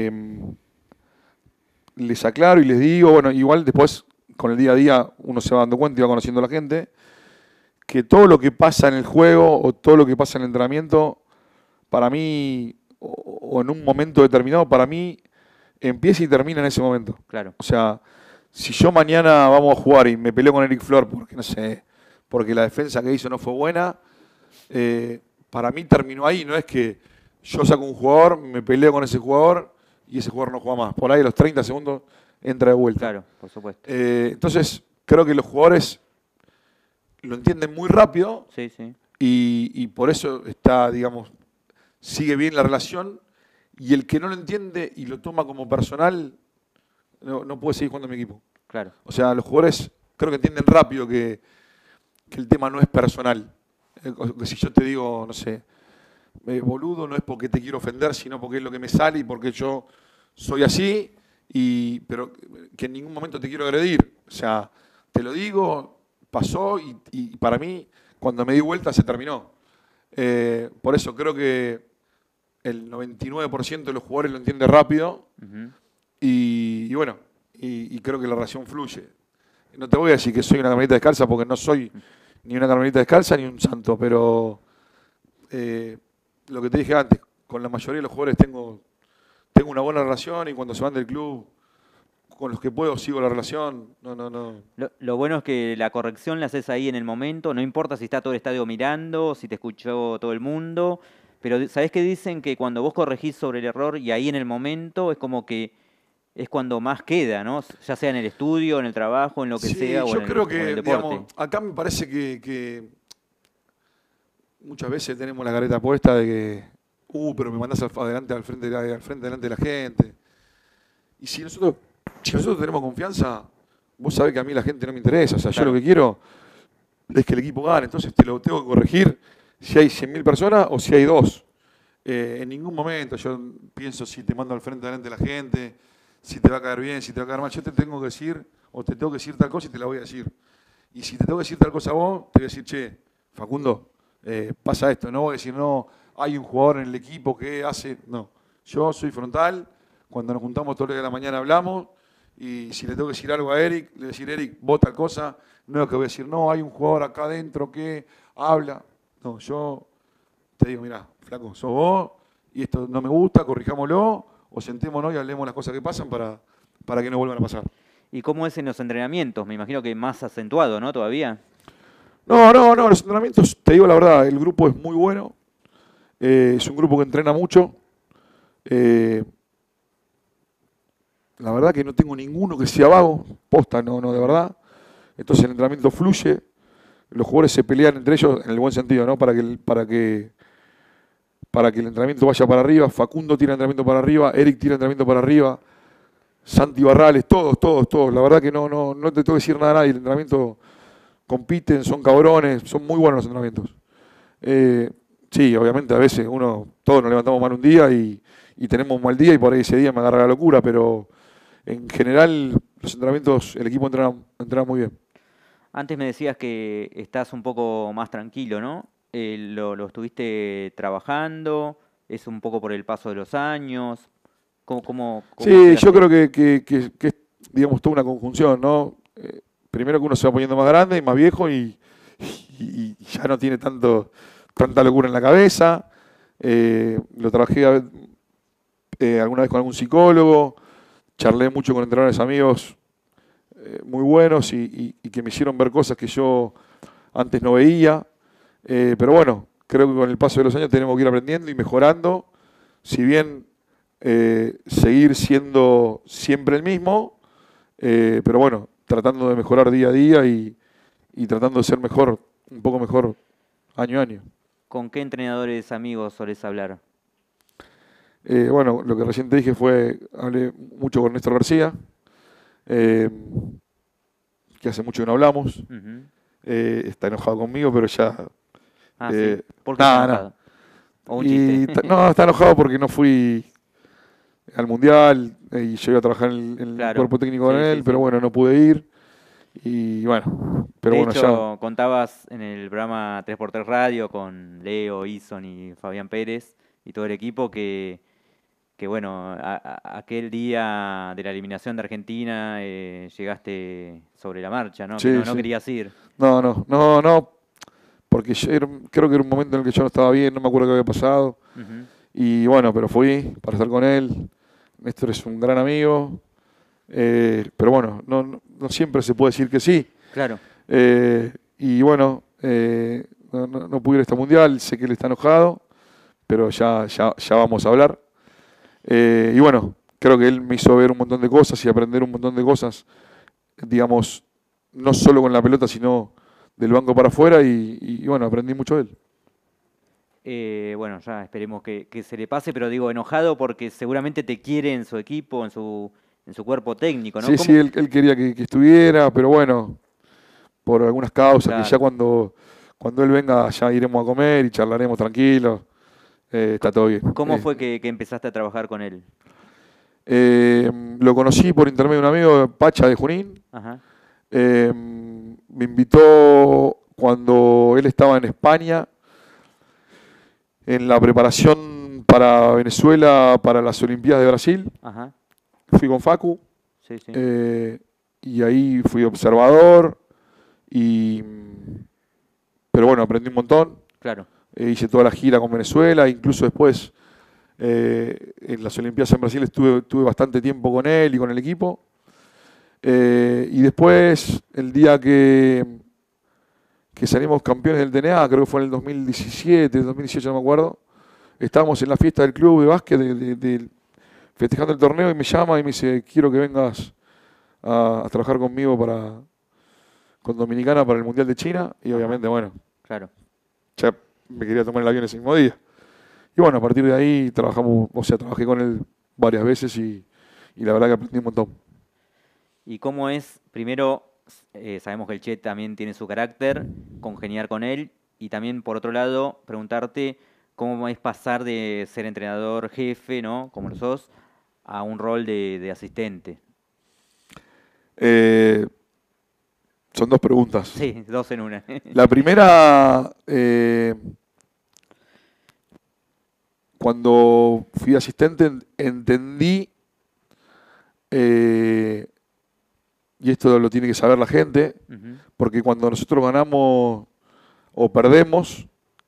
les aclaro y les digo, bueno, igual después con el día a día uno se va dando cuenta y va conociendo a la gente, que todo lo que pasa en el juego o todo lo que pasa en el entrenamiento, para mí, o en un momento determinado, para mí empieza y termina en ese momento. Claro. O sea, si yo mañana vamos a jugar y me peleo con Eric Flor porque, no sé, porque la defensa que hizo no fue buena, para mí terminó ahí. No es que yo saco un jugador, me peleo con ese jugador y ese jugador no juega más. Por ahí a los 30 segundos entra de vuelta. Claro, por supuesto. Entonces, creo que los jugadores lo entienden muy rápido Sí. y por eso está, digamos, sigue bien la relación, y el que no lo entiende y lo toma como personal no puede seguir jugando en mi equipo. Claro. O sea, los jugadores creo que entienden rápido que el tema no es personal. Que si yo te digo, no sé, boludo, no es porque te quiero ofender, sino porque es lo que me sale y porque yo soy así, pero que en ningún momento te quiero agredir. O sea, te lo digo, pasó y para mí, cuando me di vuelta, se terminó. Por eso creo que el 99% de los jugadores lo entiende rápido. Uh-huh. Y bueno, y creo que la relación fluye. No te voy a decir que soy una carmelita descalza porque no soy ni una carmelita descalza ni un santo, pero lo que te dije antes, con la mayoría de los jugadores tengo una buena relación y cuando se van del club, con los que puedo sigo la relación. No. Lo bueno es que la corrección la haces ahí en el momento, no importa si está todo el estadio mirando, si te escuchó todo el mundo, pero ¿sabés qué dicen? Que cuando vos corregís sobre el error y ahí en el momento es como que es cuando más queda, ¿no? Ya sea en el estudio, en el trabajo, en lo que Sí, sea, o yo en creo o en que, el deporte. digamos, acá me parece que muchas veces tenemos la careta puesta de que, pero me mandás adelante, al frente delante de la gente. Y si nosotros tenemos confianza, vos sabés que a mí la gente no me interesa. O sea, Claro. yo lo que quiero es que el equipo gane. Entonces te lo tengo que corregir si hay 100.000 personas o si hay 2. En ningún momento yo pienso si te mando al frente delante de la gente, si te va a caer bien, si te va a caer mal. Yo te tengo que decir, o te tengo que decir tal cosa y te la voy a decir. Y si te tengo que decir tal cosa a vos, te voy a decir, che, Facundo, pasa esto. No voy a decir, no, hay un jugador en el equipo que hace. No, yo soy frontal. Cuando nos juntamos todos los días de la mañana hablamos. Y si le tengo que decir algo a Eric, le voy a decir, Eric, vos tal cosa. No es que voy a decir, no, hay un jugador acá adentro que habla. No, yo te digo, mirá, flaco, sos vos y esto no me gusta, corrijámoslo o sentémonos y hablemos las cosas que pasan para que no vuelvan a pasar. ¿Y cómo es en los entrenamientos? Me imagino que más acentuado, ¿no? Todavía. No, los entrenamientos, te digo la verdad, el grupo es muy bueno. Es un grupo que entrena mucho. La verdad que no tengo ninguno que sea vago, posta, no, de verdad. Entonces el entrenamiento fluye, los jugadores se pelean entre ellos en el buen sentido, ¿no? Para que el entrenamiento vaya para arriba. Facundo tira entrenamiento para arriba, Eric tira entrenamiento para arriba, Santi Barrales, todos. La verdad que no te tengo que decir nada a nadie. El entrenamiento compiten, son cabrones, son muy buenos los entrenamientos. Sí, obviamente a veces todos nos levantamos mal un día y tenemos un mal día y por ahí ese día me agarra la locura, pero en general los entrenamientos, el equipo entrena muy bien. Antes me decías que estás un poco más tranquilo, ¿no? Lo estuviste trabajando, es un poco por el paso de los años. ¿Cómo Sí, llegaste? yo creo que es, digamos, toda una conjunción, ¿no? Primero que uno se va poniendo más grande y más viejo y ya no tiene tanta locura en la cabeza. Lo trabajé alguna vez con algún psicólogo, charlé mucho con entrenadores amigos muy buenos y que me hicieron ver cosas que yo antes no veía. Pero bueno, creo que con el paso de los años tenemos que ir aprendiendo y mejorando. Si bien seguir siendo siempre el mismo, pero bueno, tratando de mejorar día a día y tratando de ser un poco mejor año a año. ¿Con qué entrenadores amigos solés hablar? Bueno, lo que recién te dije hablé mucho con Néstor García, que hace mucho que no hablamos. Ujú. Está enojado conmigo, pero ya... Sí. ¿Por qué está enojado? ¿O un chiste? No, está enojado porque no fui al Mundial y yo iba a trabajar en el Claro. cuerpo técnico con Sí, él, sí, pero sí. bueno, no pude ir. Y bueno, pero De bueno, hecho, contabas en el programa 3x3 Radio con Leo, Ison y Fabián Pérez y todo el equipo que bueno, aquel día de la eliminación de Argentina llegaste sobre la marcha, ¿no? Sí, Que no sí. querías ir. No, porque creo que era un momento en el que yo no estaba bien, no me acuerdo qué había pasado. Ujú. Y bueno, pero fui para estar con él. Néstor es un gran amigo. Pero bueno, no siempre se puede decir que sí. Claro. Y bueno, no pude ir a este mundial, sé que él está enojado, pero ya vamos a hablar. Y bueno, creo que él me hizo ver un montón de cosas y aprender un montón de cosas, digamos, no solo con la pelota, sino del banco para afuera y bueno, aprendí mucho de él. Bueno, ya esperemos que se le pase, pero digo enojado porque seguramente te quiere en su equipo, en su cuerpo técnico, ¿no? Sí, ¿Cómo? sí, él quería que estuviera, pero bueno, por algunas causas, Claro. que ya cuando él venga ya iremos a comer y charlaremos tranquilos. Está todo bien. ¿Cómo fue que empezaste a trabajar con él? Lo conocí por intermedio de un amigo, Pacha de Junín. Ajá. Me invitó cuando él estaba en España, en la preparación para Venezuela, para las Olimpiadas de Brasil. Ajá. Fui con Facu, Sí, sí. Y ahí fui observador, pero bueno, aprendí un montón. Claro. Hice toda la gira con Venezuela, incluso después en las Olimpiadas en Brasil estuve bastante tiempo con él y con el equipo. Y después, el día que salimos campeones del TNA, creo que fue en el 2017, 2018, no me acuerdo, estábamos en la fiesta del club de básquet, festejando el torneo, y me llama y me dice, quiero que vengas a trabajar conmigo con Dominicana para el Mundial de China, y obviamente, bueno, Claro. ya me quería tomar el avión ese mismo día. Y bueno, a partir de ahí trabajé con él varias veces y la verdad que aprendí un montón. ¿Y cómo es? Primero, sabemos que el Che también tiene su carácter, congeniar con él, y también, por otro lado, preguntarte cómo es pasar de ser entrenador jefe, ¿no? Como lo sos, a un rol de asistente. Son dos preguntas. Sí, dos en una. La primera, cuando fui asistente entendí, y esto lo tiene que saber la gente, Ujú. porque cuando nosotros ganamos o perdemos,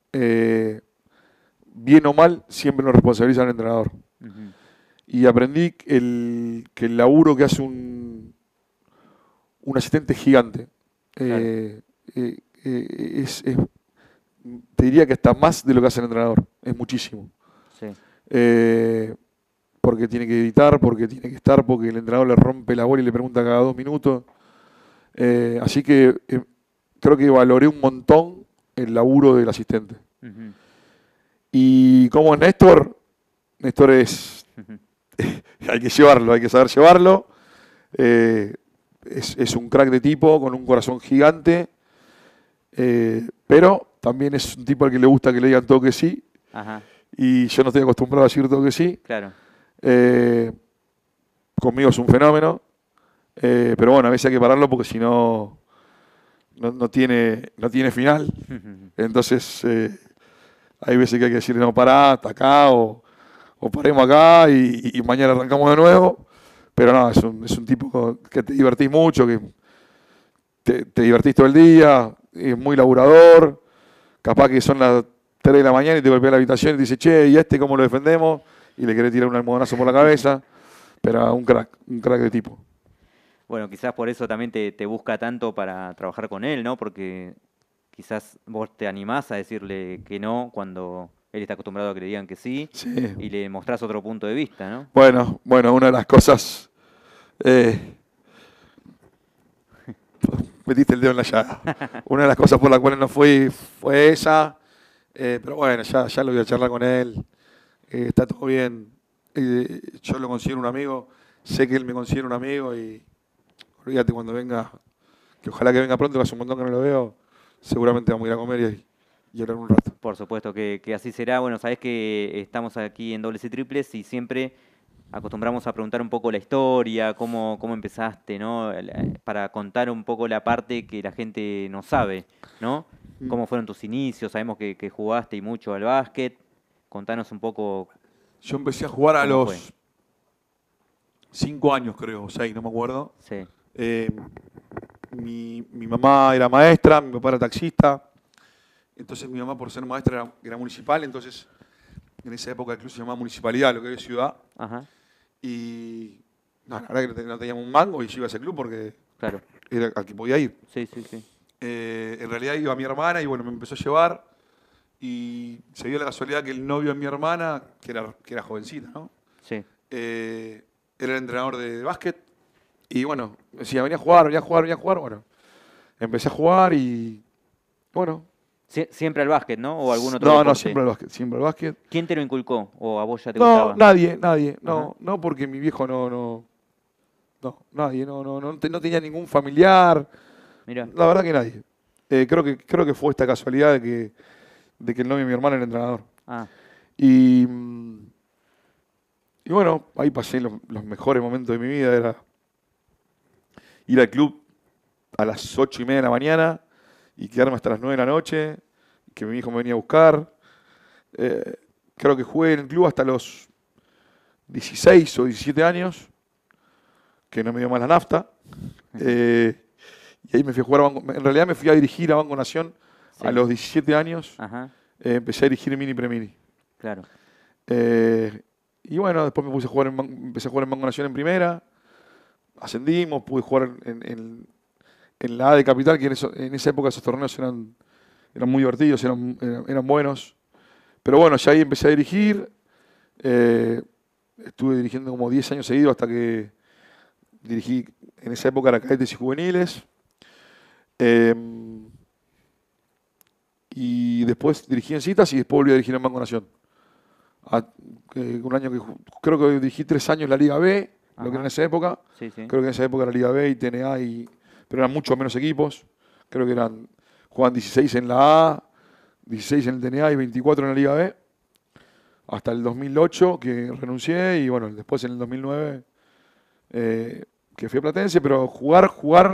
bien o mal, siempre nos responsabiliza el entrenador. Ujú. Y aprendí que el laburo que hace un asistente es gigante. Claro. Te diría que está más de lo que hace el entrenador, es muchísimo. Sí. Porque tiene que editar, porque tiene que estar, porque el entrenador le rompe la bola y le pregunta cada 2 minutos. Así que creo que valoré un montón el laburo del asistente. Ujú. Y como es Néstor es, Ujú. hay que llevarlo, hay que saber llevarlo. Es un crack de tipo, con un corazón gigante, pero también es un tipo al que le gusta que le digan todo que sí, Ajá, y yo no estoy acostumbrado a decir todo que sí. claro. Conmigo es un fenómeno, pero bueno, a veces hay que pararlo porque si no, no tiene final. Entonces, hay veces que hay que decirle, no, pará, hasta acá, o paremos acá y mañana arrancamos de nuevo. Pero no, es un tipo que te divertís mucho, que te divertís todo el día, es muy laburador. Capaz que son las 3 de la mañana y te golpea la habitación y te dice, che, ¿y este cómo lo defendemos? Y le querés tirar un almohadazo por la cabeza. Pero un crack de tipo. Bueno, quizás por eso también te busca tanto para trabajar con él, ¿no? Porque quizás vos te animás a decirle que no cuando él está acostumbrado a que le digan que sí, Sí. y le mostrás otro punto de vista, ¿no? Bueno, una de las cosas... metiste el dedo en la llaga. Una de las cosas por las cuales no fui fue esa. Pero bueno, ya lo voy a charlar con él. Está todo bien. Yo lo considero un amigo. Sé que él me considera un amigo y olvídate cuando venga, que ojalá que venga pronto, que hace un montón que no lo veo. Seguramente vamos a ir a comer y hablar un rato. Por supuesto que así será. Bueno, sabés que estamos aquí en Dobles y Triples y siempre acostumbramos a preguntar un poco la historia, cómo empezaste, ¿no? Para contar un poco la parte que la gente no sabe, ¿no? ¿Cómo fueron tus inicios? Sabemos que jugaste y mucho al básquet. Contanos un poco. Yo empecé a jugar a ¿Cómo los fue? 5 años, creo, o 6, no me acuerdo. Sí. Mi mamá era maestra, mi papá era taxista. Entonces mi mamá, por ser maestra, era municipal. Entonces, en esa época el club se llamaba municipalidad, lo que hoy es ciudad. Ajá, Y no, la verdad que no teníamos un mango y yo iba a ese club porque claro. era al que podía ir. Sí, sí, sí. En realidad iba mi hermana y bueno, me empezó a llevar. Y se dio la casualidad que el novio de mi hermana, que era jovencita, ¿no? Sí. Era el entrenador de básquet. Y bueno, decía, venía a jugar. Bueno, empecé a jugar y bueno. Siempre al básquet, ¿no? ¿O algún otro No, deporte? siempre al básquet. ¿Quién te lo inculcó? ¿O a vos ya te No, gustaba? nadie. Ajá. No, porque mi viejo no, nadie, no tenía ningún familiar. Mira, La verdad que nadie. Creo que fue esta casualidad de que el novio de mi hermana era entrenador. Y bueno, ahí pasé los mejores momentos de mi vida. Era ir al club a las 8:30 de la mañana y quedarme hasta las 9 de la noche, que mi hijo me venía a buscar. Creo que jugué en el club hasta los 16 o 17 años, que no me dio más la nafta. Y ahí me fui a jugar a Banco, en realidad me fui a dirigir a Banco Nación a los 17 años. Ajá. Empecé a dirigir Mini Premini. Claro. Y bueno, después me puse a jugar empecé a jugar en Banco Nación en primera. Ascendimos, pude jugar en la A de Capital, que en esa época esos torneos eran muy divertidos, eran buenos. Pero bueno, ya ahí empecé a dirigir. Estuve dirigiendo como 10 años seguidos hasta que dirigí, en esa época era cadetes y juveniles. Y después dirigí en Citas y después volví a dirigir en Banco Nación. Un año que creo que dirigí 3 años la Liga B, lo que era en esa época. Sí, sí. Creo que en esa época era Liga B y TNA, pero eran muchos menos equipos. Creo que jugaban 16 en la A, 16 en el TNA y 24 en la Liga B. Hasta el 2008 que renuncié y bueno, después en el 2009 que fui a Platense, pero jugué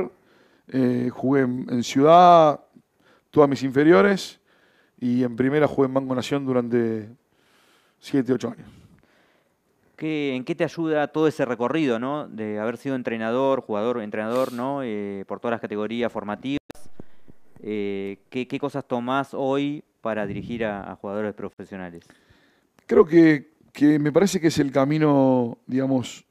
en Ciudad todas mis inferiores y en primera jugué en Banco Nación durante 7, 8 años. ¿En qué te ayuda todo ese recorrido, ¿no? De haber sido entrenador, jugador, entrenador, ¿no? Por todas las categorías formativas. ¿Qué cosas tomás hoy para dirigir a jugadores profesionales? Creo que me parece que es el camino, digamos,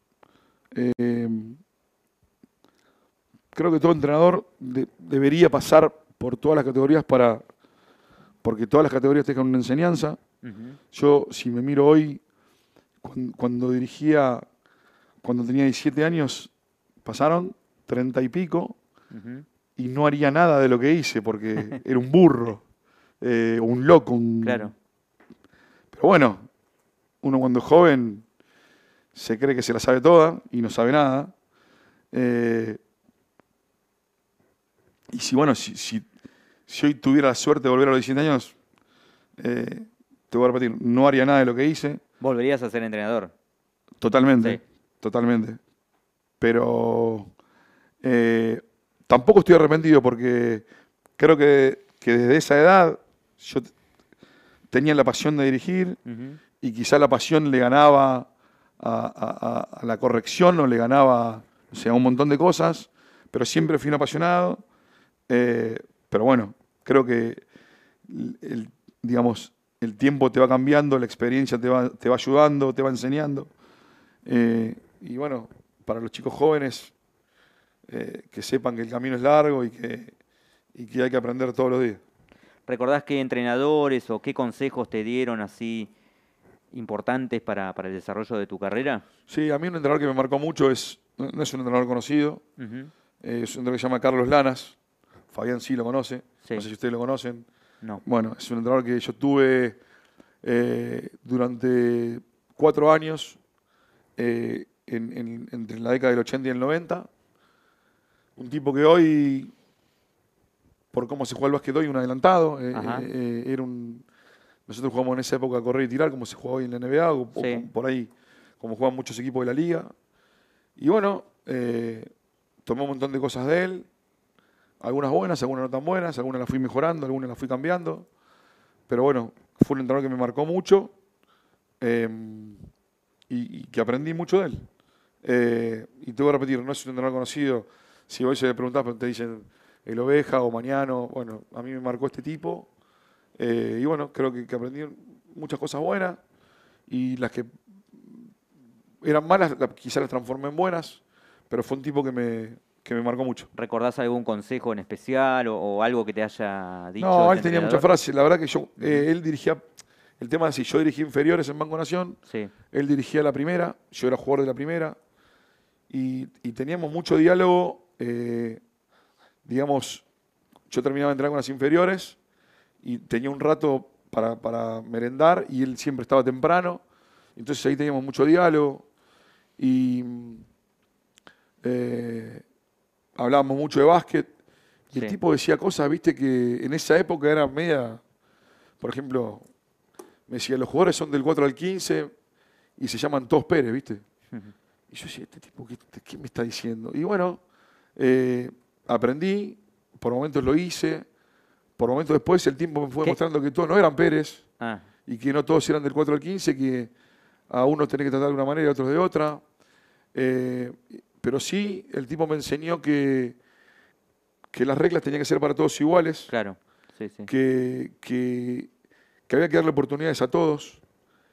creo que todo entrenador debería pasar por todas las categorías porque todas las categorías tengan una enseñanza. Yo, si me miro hoy, cuando dirigía, cuando tenía 17 años, pasaron 30 y pico y no haría nada de lo que hice porque era un burro, un loco. Claro. Pero bueno, uno cuando es joven se cree que se la sabe toda y no sabe nada. Y si hoy tuviera la suerte de volver a los 17 años, te voy a repetir, no haría nada de lo que hice. ¿Volverías a ser entrenador? Totalmente, Sí. Totalmente. Pero tampoco estoy arrepentido porque creo que desde esa edad yo tenía la pasión de dirigir y quizá la pasión le ganaba a la corrección o le ganaba, o sea, a un montón de cosas, pero siempre fui un apasionado. Pero bueno, creo que digamos, el tiempo te va cambiando, la experiencia te va ayudando, te va enseñando. Y bueno, para los chicos jóvenes, que sepan que el camino es largo y que hay que aprender todos los días. ¿Recordás qué entrenadores o qué consejos te dieron así importantes para el desarrollo de tu carrera? Sí, a mí un entrenador que me marcó mucho no es un entrenador conocido, es un entrenador que se llama Carlos Lanas. Fabián sí lo conoce, Sí. No sé si ustedes lo conocen. No. Bueno, es un entrenador que yo tuve durante 4 años, entre la década del 80 y el 90. Un tipo que hoy, por cómo se juega el básquet hoy, un adelantado. Nosotros jugamos en esa época a correr y tirar, como se juega hoy en la NBA, o por ahí, como juegan muchos equipos de la liga. Y bueno, tomé un montón de cosas de él. Algunas buenas, algunas no tan buenas, algunas las fui mejorando, algunas las fui cambiando. Pero bueno, fue un entrenador que me marcó mucho y que aprendí mucho de él. Y te voy a repetir, no es un entrenador conocido. Si hoy se le preguntás, te dicen el Oveja o Mañano. Bueno, a mí me marcó este tipo. Y bueno, creo que aprendí muchas cosas buenas y las que eran malas quizás las transformé en buenas, pero fue un tipo que me marcó mucho. ¿Recordás algún consejo en especial o algo que te haya dicho? No, este él tenía entrenador? muchas frases. La verdad que él dirigía, el tema de si yo dirigí inferiores en Banco Nación, Sí. él dirigía la primera, yo era jugador de la primera, y teníamos mucho diálogo. Digamos, yo terminaba de entrenar con las inferiores y tenía un rato para merendar y él siempre estaba temprano. Entonces ahí teníamos mucho diálogo y hablábamos mucho de básquet. Y el tipo decía cosas, viste, que en esa época era media... Por ejemplo, me decía, los jugadores son del 4 al 15 y se llaman todos Pérez, viste. Y yo decía, este tipo, ¿qué me está diciendo? Y bueno, aprendí, por momentos lo hice, por momentos después el tiempo me fue mostrando que todos no eran Pérez y que no todos eran del 4 al 15, que a unos tenés que tratar de una manera y a otros de otra. pero sí el tipo me enseñó que las reglas tenían que ser para todos iguales, Claro, sí, sí. que había que darle oportunidades a todos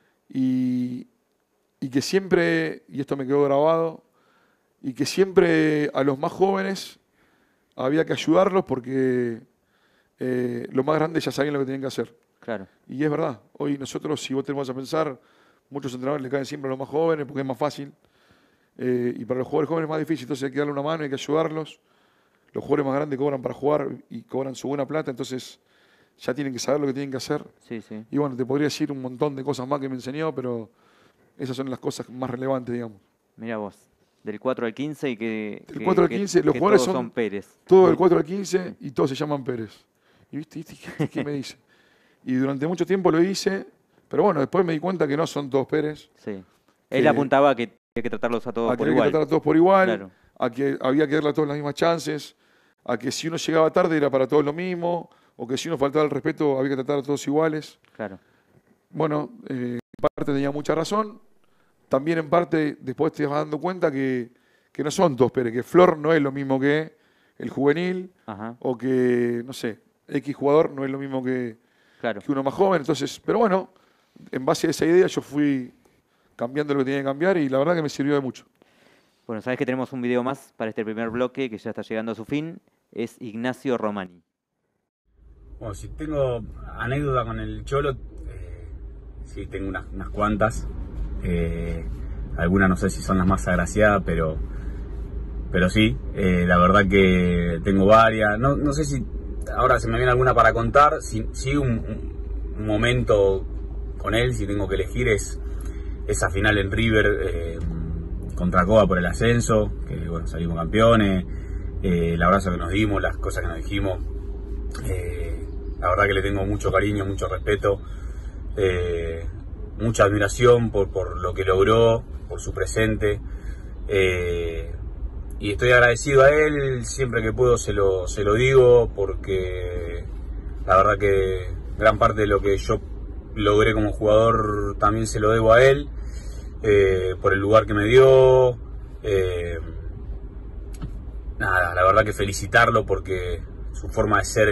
y que siempre, y esto me quedó grabado, y que siempre a los más jóvenes había que ayudarlos porque los más grandes ya sabían lo que tenían que hacer. Claro, Y es verdad, hoy nosotros, si vos te vas a pensar, muchos entrenadores le caen siempre a los más jóvenes porque es más fácil. Y para los jugadores jóvenes es más difícil, entonces hay que darle una mano, hay que ayudarlos. Los jugadores más grandes cobran para jugar y cobran su buena plata, entonces ya tienen que saber lo que tienen que hacer. sí, sí. Y bueno, te podría decir un montón de cosas más que me enseñó, pero esas son las cosas más relevantes, digamos. Mira vos, del 4 al 15 y Del 4 al 15, los que jugadores todos son Pérez. todos del 4 al 15 y todos se llaman Pérez. ¿Y viste qué me dice? Y durante mucho tiempo lo hice, pero bueno, después me di cuenta que no son todos Pérez. Sí. Él apuntaba a que hay que tratarlos a todos A que por había que igual. tratar a todos por igual, Claro. a que había que darle a todos las mismas chances, a que si uno llegaba tarde era para todos lo mismo, o que si uno faltaba el respeto había que tratar a todos iguales. Claro, Bueno, en parte tenía mucha razón. También en parte después te vas dando cuenta que no son todos Pérez, que Flor no es lo mismo que el juvenil, ajá, o que, no sé, X jugador no es lo mismo que claro. uno más joven. Entonces, pero bueno, en base a esa idea yo fui cambiando lo que tenía que cambiar y la verdad que me sirvió de mucho. Bueno, sabes que tenemos un video más para este primer bloque que ya está llegando a su fin. Es Ignacio Romani. Bueno, si tengo anécdota con el Cholo, sí, tengo unas cuantas. Algunas no sé si son las más agraciadas, pero sí, la verdad que tengo varias. No sé si ahora se me viene alguna para contar. Sí, un momento con él, si tengo que elegir, es esa final en River contra Coba por el ascenso, que bueno, salimos campeones, el abrazo que nos dimos, las cosas que nos dijimos. La verdad que le tengo mucho cariño, mucho respeto, mucha admiración por lo que logró, por su presente. Y estoy agradecido a él, siempre que puedo se lo digo, porque la verdad que gran parte de lo que yo logré como jugador también se lo debo a él, por el lugar que me dio. Nada, la verdad que felicitarlo porque su forma de ser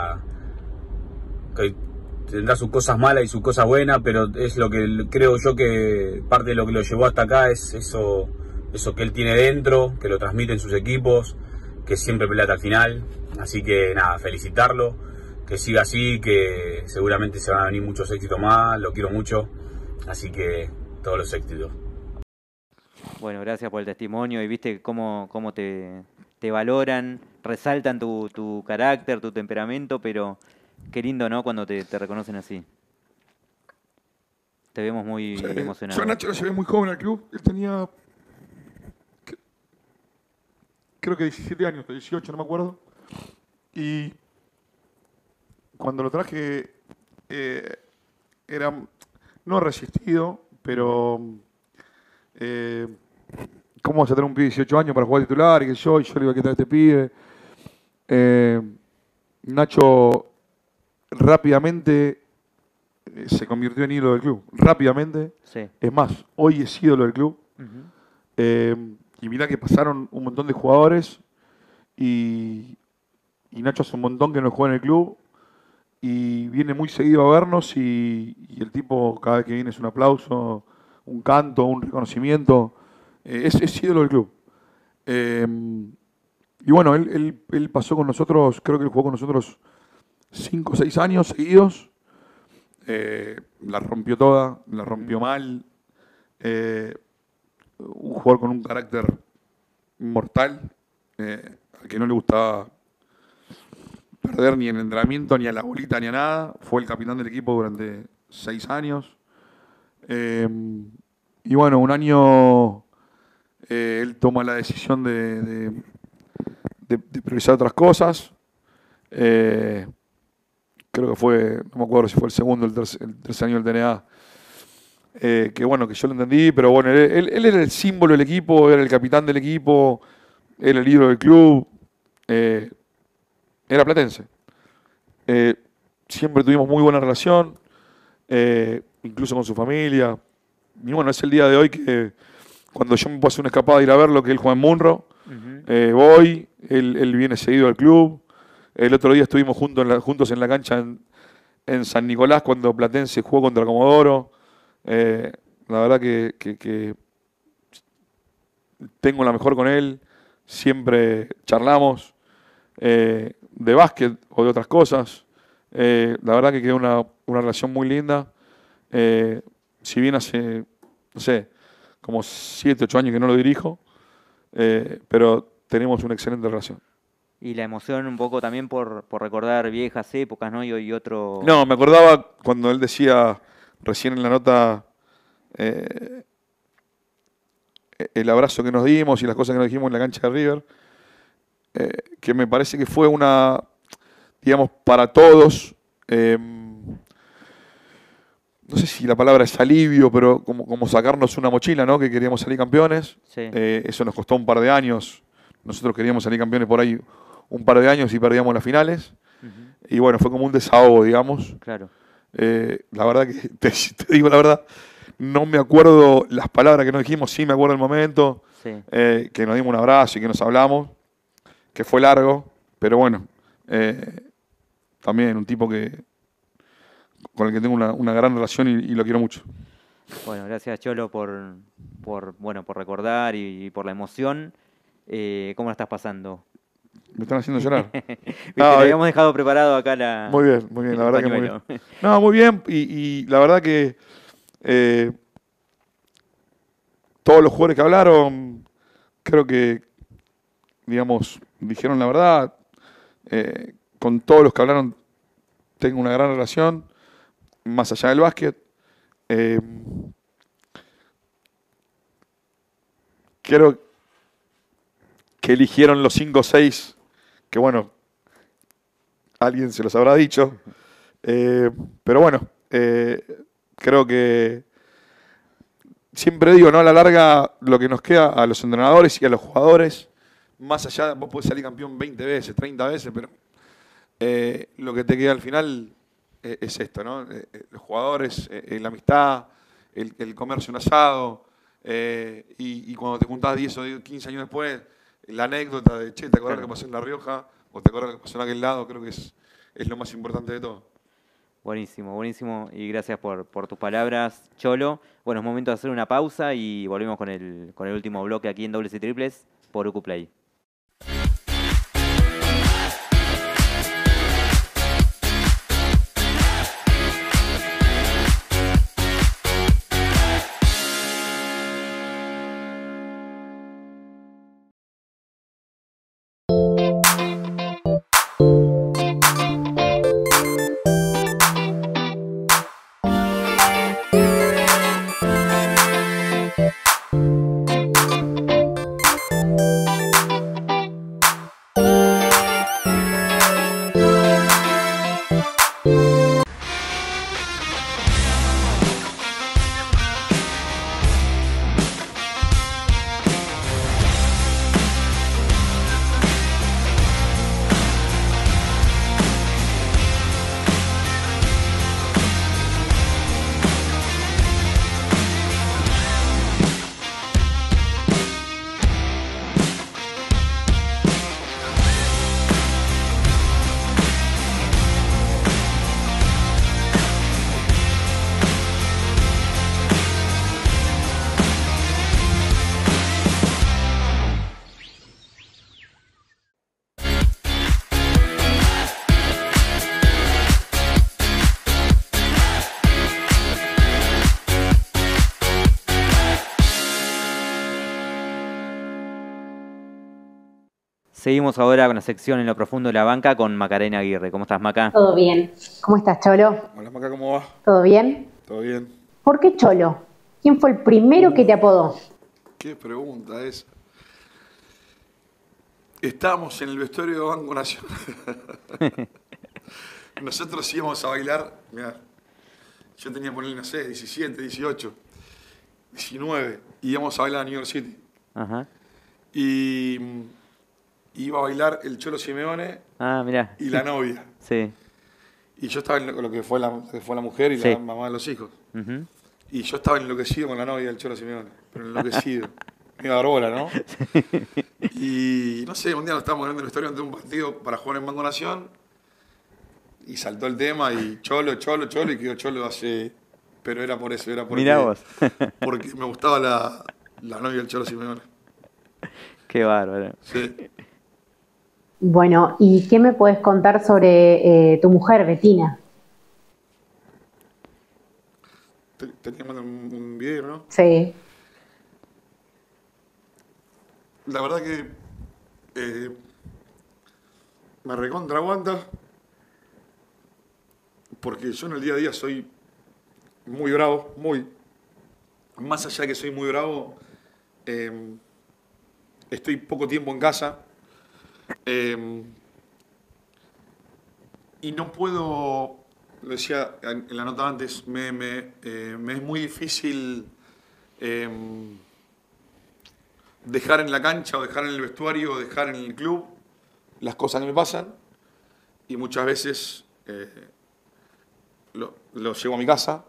que tendrá sus cosas malas y sus cosas buenas, pero es lo que creo yo que parte de lo que lo llevó hasta acá es eso que él tiene dentro, que lo transmite en sus equipos, que siempre pelea hasta el final. Así que nada, felicitarlo, que siga así, que seguramente se van a venir muchos éxitos más, lo quiero mucho, así que todos los éxitos. Bueno, gracias por el testimonio y viste cómo te valoran, resaltan tu carácter, tu temperamento, pero qué lindo, ¿no? Cuando te reconocen así. Te vemos muy emocionado. Yo a Nacho lo llevé muy joven al club. Él tenía, creo que 17 años, 18, no me acuerdo. Y cuando lo traje, era no resistido, pero ¿cómo vas a tener un pibe de 18 años para jugar titular? Y yo le iba a quitar a este pibe. Nacho rápidamente se convirtió en ídolo del club. Rápidamente. Sí. Es más, hoy es ídolo del club. Y mirá que pasaron un montón de jugadores y Nacho hace un montón que no juega en el club y viene muy seguido a vernos y el tipo cada vez que viene es un aplauso, un canto, un reconocimiento. Es ídolo del club. Y bueno, él pasó con nosotros, creo que él jugó con nosotros 5 o 6 años seguidos. La rompió toda, la rompió mal. Un jugador con un carácter mortal, al que no le gustaba perder ni en el entrenamiento, ni a la bolita, ni a nada. Fue el capitán del equipo durante 6 años. Y bueno, un año él toma la decisión de priorizar otras cosas. Creo que fue, no me acuerdo si fue el segundo o el tercer año del TNA. Que bueno, que yo lo entendí, pero bueno, él era el símbolo del equipo, era el capitán del equipo, era el ídolo del club, era platense. Siempre tuvimos muy buena relación, incluso con su familia. Y bueno, es el día de hoy que cuando yo me puedo hacer una escapada de ir a verlo, que él juega en Munro, Ujú. voy, él viene seguido al club. El otro día estuvimos juntos en la cancha en San Nicolás cuando Platense jugó contra Comodoro. La verdad que tengo la mejor con él, siempre charlamos de básquet o de otras cosas. La verdad que quedó una relación muy linda. Si bien hace, no sé, como 7, 8 años que no lo dirijo, pero tenemos una excelente relación. Y la emoción un poco también por recordar viejas épocas, ¿no? Y otro... No, me acordaba cuando él decía recién en la nota el abrazo que nos dimos y las cosas que nos dijimos en la cancha de River, que me parece que fue digamos, para todos, no sé si la palabra es alivio, pero como sacarnos una mochila, ¿no? Que queríamos salir campeones. Sí. Eso nos costó un par de años. Nosotros queríamos salir campeones por ahí un par de años y perdíamos las finales. Ujú. Y bueno, fue como un desahogo, digamos. Claro. La verdad que, te digo la verdad, no me acuerdo las palabras que nos dijimos, sí me acuerdo el momento, Sí. que nos dimos un abrazo y que nos hablamos, que fue largo, pero bueno, también un tipo con el que tengo una gran relación y lo quiero mucho. Bueno, gracias Cholo bueno, por recordar y por la emoción. ¿Cómo la estás pasando? Me están haciendo llorar. Viste, No, le habíamos dejado preparado acá muy bien, la el verdad que muy bien. pañuelo. No, muy bien, y la verdad que todos los jugadores que hablaron, creo que, digamos, dijeron la verdad. Con todos los que hablaron tengo una gran relación, más allá del básquet. Creo que eligieron los 5 o 6, que bueno, alguien se los habrá dicho. Pero bueno, creo que siempre digo, ¿no? A la larga, lo que nos queda a los entrenadores y a los jugadores, más allá, vos podés salir campeón 20 veces, 30 veces, pero lo que te queda al final es esto, ¿no? Los jugadores, la amistad, el comerse un asado, y cuando te juntás 10 o 15 años después, la anécdota de, che, ¿te acordás lo que pasó en La Rioja? ¿O te acordás lo que pasó en aquel lado? Creo que es lo más importante de todo. Buenísimo, buenísimo. Y gracias por tus palabras, Cholo. Bueno, es momento de hacer una pausa y volvemos con el último bloque aquí en Dobles y Triples por Ucuplay. Seguimos ahora con la sección En lo profundo de la banca con Macarena Aguirre. ¿Cómo estás, Maca? Todo bien. ¿Cómo estás, Cholo? Hola, Maca, ¿cómo va? ¿Todo bien? ¿Todo bien? ¿Por qué Cholo? ¿Quién fue el primero que te apodó? Qué pregunta esa. Estábamos en el vestuario de Banco Nacional. Nosotros íbamos a bailar, mirá, yo tenía por ahí, no sé, 17, 18, 19, y íbamos a bailar a New York City. Ajá. Y iba a bailar el Cholo Simeone Ah, mirá. y la novia. Sí. Y yo estaba en lo que fue la mujer y Sí. la mamá de los hijos. Ujú. Y yo estaba enloquecido con la novia del Cholo Simeone. pero enloquecido. Medio garbola, ¿no? Y no sé, un día nos estábamos viendo en la historia ante un partido para jugar en Banco Nación y saltó el tema y Cholo, Cholo, Cholo y quedó Cholo hace... Pero era por eso, era porque, Mirá vos. porque me gustaba la novia del Cholo Simeone. Qué bárbaro. Sí. Bueno, ¿y qué me puedes contar sobre tu mujer, Betina? Te mando un video, ¿no? Sí. La verdad que me recontra aguanta porque yo en el día a día soy muy bravo, muy. Más allá de que soy muy bravo, estoy poco tiempo en casa y no puedo, lo decía en la nota antes, me es muy difícil dejar en la cancha o dejar en el vestuario o dejar en el club las cosas que me pasan y muchas veces lo llevo a mi casa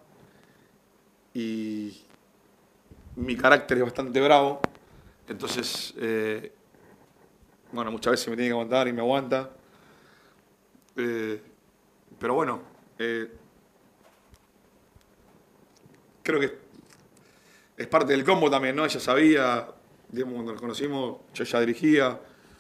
y mi carácter es bastante bravo, entonces, bueno, muchas veces me tiene que aguantar y me aguanta, pero bueno, creo que es parte del combo también, ¿no? Ella sabía, digamos, cuando nos conocimos, yo ya dirigía,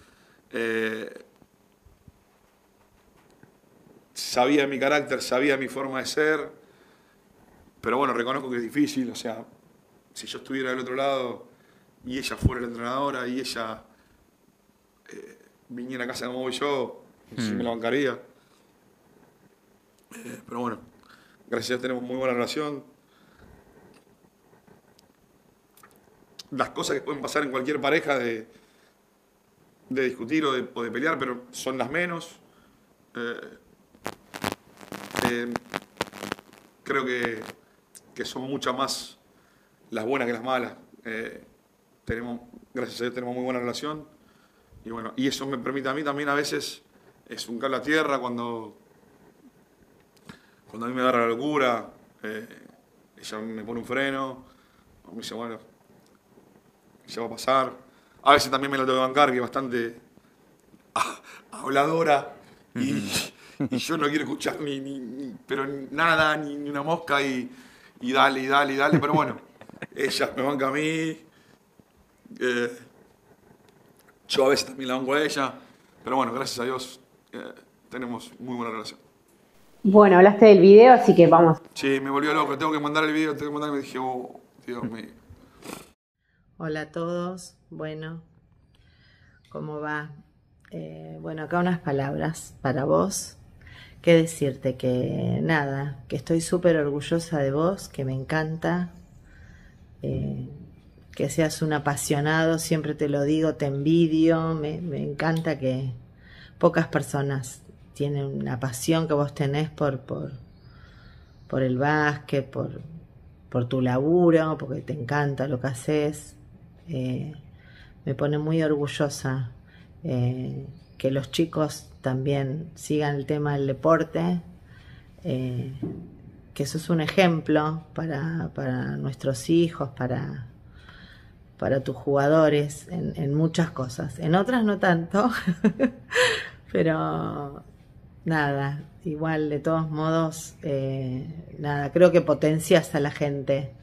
sabía mi carácter, sabía mi forma de ser, pero bueno, reconozco que es difícil, o sea, si yo estuviera del otro lado y ella fuera la entrenadora y ella viniera a casa como voy yo, sí me la bancaría. Pero bueno, gracias a Dios tenemos muy buena relación. Las cosas que pueden pasar en cualquier pareja de discutir o de pelear, pero son las menos. Creo que son muchas más las buenas que las malas. Gracias a Dios tenemos muy buena relación. Y bueno, y eso me permite a mí también a veces, es un cable a tierra cuando a mí me agarra la locura, ella me pone un freno, me dice, bueno, ya va a pasar. A veces también me la tengo que bancar, que es bastante habladora y yo no quiero escuchar pero nada, ni una mosca y dale, pero bueno, ella me banca a mí, yo a veces también la banco a ella, pero bueno, gracias a Dios tenemos muy buena relación. Bueno, hablaste del video, así que vamos. Sí, me volvió loco, tengo que mandar el video, y me dije, oh, Dios mío. Hola a todos, bueno, ¿cómo va? Bueno, acá unas palabras para vos. Qué decirte que nada, que estoy súper orgullosa de vos, que me encanta, que seas un apasionado, siempre te lo digo, te envidio, me encanta que pocas personas tienen una pasión que vos tenés por el básquet, por tu laburo, porque te encanta lo que haces. Me pone muy orgullosa que los chicos también sigan el tema del deporte, que sos un ejemplo para nuestros hijos, para tus jugadores en muchas cosas, en otras no tanto, pero nada, igual de todos modos, nada, creo que potencias a la gente,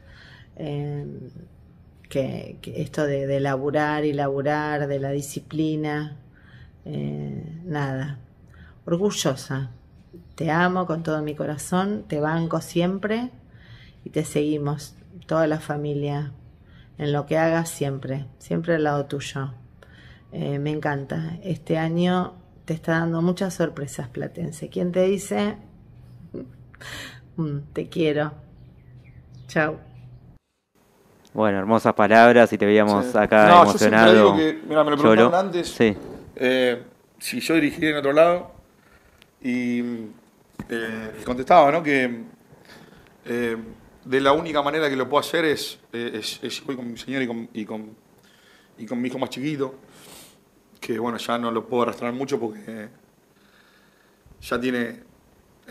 que esto de laburar y laburar, de la disciplina, nada, orgullosa, te amo con todo mi corazón, te banco siempre y te seguimos, toda la familia, en lo que hagas siempre, siempre al lado tuyo. Me encanta, este año te está dando muchas sorpresas, Platense. ¿Quién te dice? Te quiero. Chau. Bueno, hermosas palabras y te veíamos Sí. acá No, emocionado. yo siempre digo que, mira, me lo preguntaron Cholo. antes, Sí. si yo dirigiría en otro lado, y contestaba, ¿no? Que de la única manera que lo puedo hacer es voy con mi señora y con mi hijo más chiquito, que bueno, ya no lo puedo arrastrar mucho porque ya tiene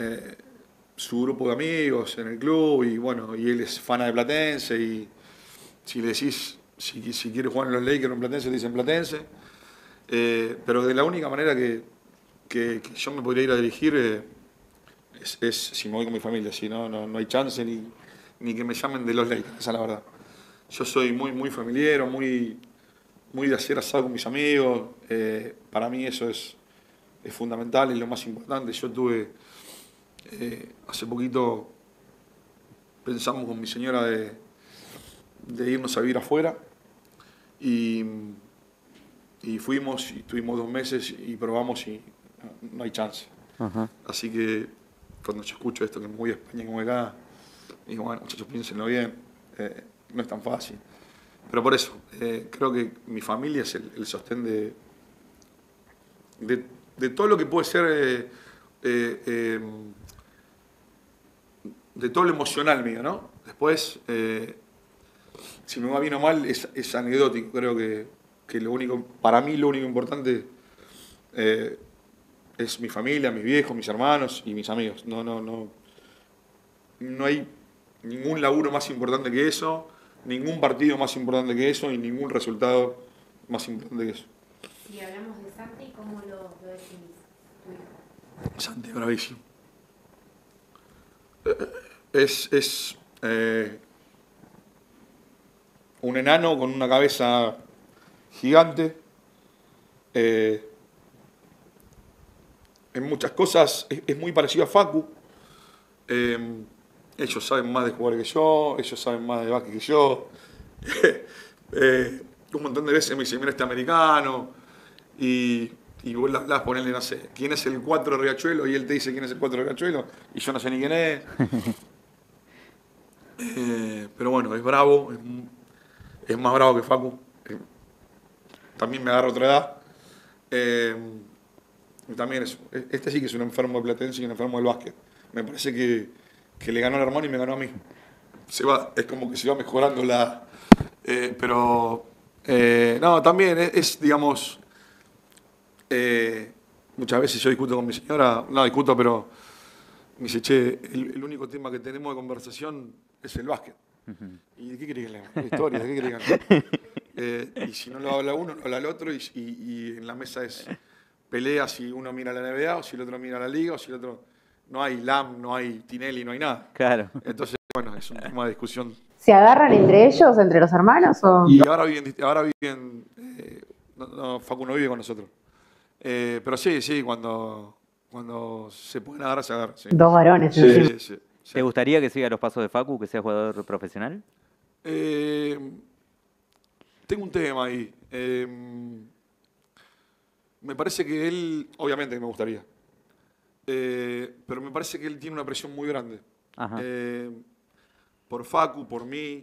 su grupo de amigos en el club y bueno, y él es fan de Platense y si le decís si quiere jugar en los Lakers o en Platense, te dicen Platense. Pero de la única manera que yo me podría ir a dirigir es si me voy con mi familia. Si no hay chance ni que me llamen de los Lakers, esa es la verdad. Yo soy muy familiar, muy de hacer asado con mis amigos. Para mí eso es fundamental, es lo más importante. Yo tuve, hace poquito pensamos con mi señora de irnos a vivir afuera y fuimos y estuvimos 2 meses y probamos y no hay chance. Ajá. Así que cuando yo escucho esto que me voy a España, que me voy acá, digo, bueno, muchachos, piénsenlo bien, no es tan fácil. Pero por eso, creo que mi familia es el sostén de todo lo que puede ser, de todo lo emocional mío, ¿no? Después, si me va bien o mal, es anecdótico. Creo que lo único, para mí lo único importante es mi familia, mis viejos, mis hermanos y mis amigos. No hay ningún laburo más importante que eso, ningún partido más importante que eso y ningún resultado más importante que eso. Si hablamos de Santi, ¿cómo lo definís? Santi, bravísimo. Es un enano con una cabeza gigante. En muchas cosas es muy parecido a Facu. Ellos saben más de jugar que yo, ellos saben más de básquet que yo. Un montón de veces me dicen, mira este americano, y vos las ponele, no sé, ¿quién es el 4 de Riachuelo? Y él te dice quién es el 4 de Riachuelo, y yo no sé ni quién es. Pero bueno, es bravo, es más bravo que Facu. También me agarra otra edad. También eso. Este sí que es un enfermo de Platense y un enfermo del básquet. Me parece que le ganó al hermano y me ganó a mí. Es como que se va mejorando la... pero no, también digamos... muchas veces yo discuto con mi señora, no discuto, pero me dice, che, el único tema que tenemos de conversación es el básquet. ¿Y de qué querés que le haga? Historia, ¿de qué querés que haga? Y si no lo habla uno, lo habla el otro, y en la mesa es pelea si uno mira la NBA o si el otro mira la liga o si el otro... No hay LAM, no hay Tinelli, no hay nada. Claro. Entonces, bueno, es un tema de discusión. ¿Se agarran entre ellos, entre los hermanos? O... Y ahora viven Facu no vive con nosotros. Pero sí, cuando se pueden agarrar, se agarran. Sí. Dos varones. Sí. ¿Te gustaría que siga los pasos de Facu, que sea jugador profesional? Tengo un tema ahí. Me parece que él, obviamente que me gustaría, pero me parece que él tiene una presión muy grande. Ajá. Por Facu, por mí,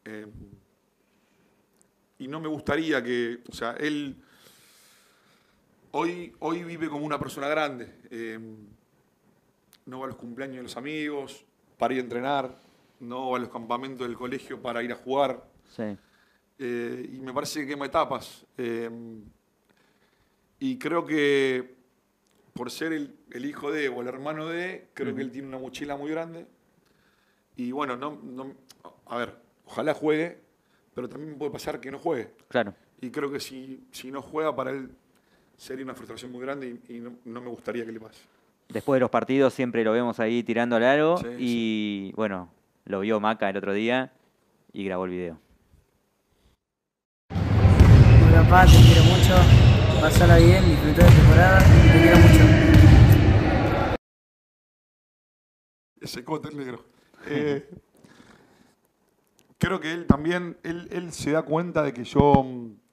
y no me gustaría que, o sea, él hoy vive como una persona grande. No va a los cumpleaños de los amigos para ir a entrenar, no va a los campamentos del colegio para ir a jugar. Sí. Y me parece que quema etapas. Y creo que por ser el hijo de o el hermano de, creo que él tiene una mochila muy grande. Y bueno, a ver, ojalá juegue, pero también puede pasar que no juegue. Claro. Y creo que si no juega, para él sería una frustración muy grande y no me gustaría que le pase. Después de los partidos siempre lo vemos ahí tirando al aro Sí. Bueno, lo vio Maca el otro día y grabó el video. Hola, papá, te quiero mucho. Pasala bien, disfrutar de la temporada. Te quiero mucho. Ese cote negro. Creo que él también, él se da cuenta de que yo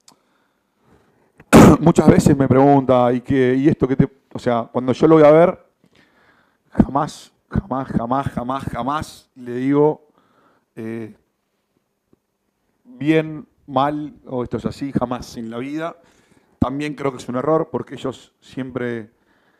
muchas veces me pregunta, ¿y esto qué te...? O sea, cuando yo lo voy a ver, jamás le digo bien, mal, o esto es así, jamás en la vida. También creo que es un error porque ellos siempre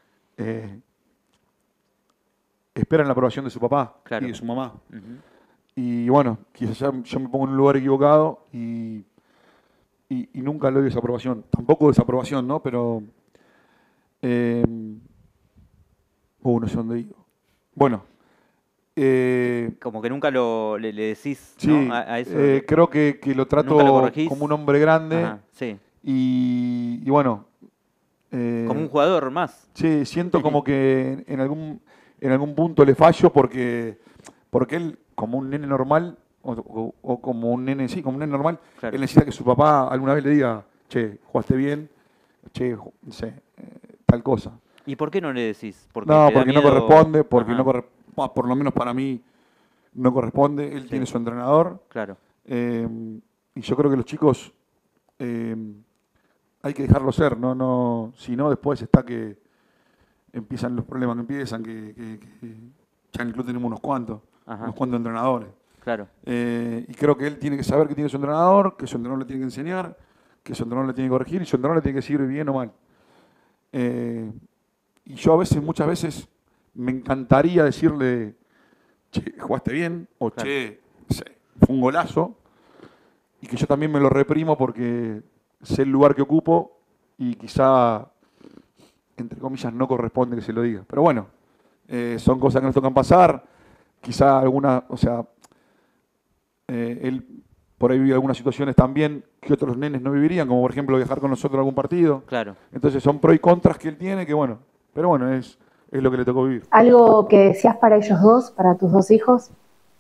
esperan la aprobación de su papá y de su mamá. Y bueno, quizás yo me pongo en un lugar equivocado y nunca le doy esa aprobación. Tampoco desaprobación, ¿no? Pero... no sé dónde digo. Bueno, Como que nunca le decís, Sí, ¿no? A eso. creo que lo trato ¿Nunca lo corregís? como un hombre grande. Ajá, sí. Y bueno. Como un jugador más. Sí, siento como que en algún punto le fallo porque él, como un nene normal, o como un nene, sí, como un nene normal, Claro. él necesita que su papá alguna vez le diga, che, jugaste bien, che, no sé, tal cosa. ¿Y por qué no le decís? No, te da porque no miedo- corresponde, porque Ajá, por lo menos para mí no corresponde. Él Sí. tiene su entrenador. Claro. Y yo creo que los chicos hay que dejarlo ser, si no después está que empiezan los problemas que empiezan, que ya en el club tenemos unos cuantos Ajá. entrenadores. Claro. Y creo que él tiene que saber que tiene su entrenador, que su entrenador le tiene que enseñar, que su entrenador le tiene que corregir y su entrenador le tiene que decir bien o mal. Y yo muchas veces, me encantaría decirle, che, jugaste bien, o Claro. che, no sé, fue un golazo, y que yo también me lo reprimo porque sé el lugar que ocupo y quizá, entre comillas, no corresponde que se lo diga. Pero bueno, son cosas que nos tocan pasar, quizá alguna, o sea, él por ahí vive algunas situaciones también que otros nenes no vivirían, como por ejemplo viajar con nosotros a algún partido. Claro. Entonces son pros y contras que él tiene, que bueno, pero bueno, es lo que le tocó vivir. ¿Algo que decías para ellos dos, para tus dos hijos?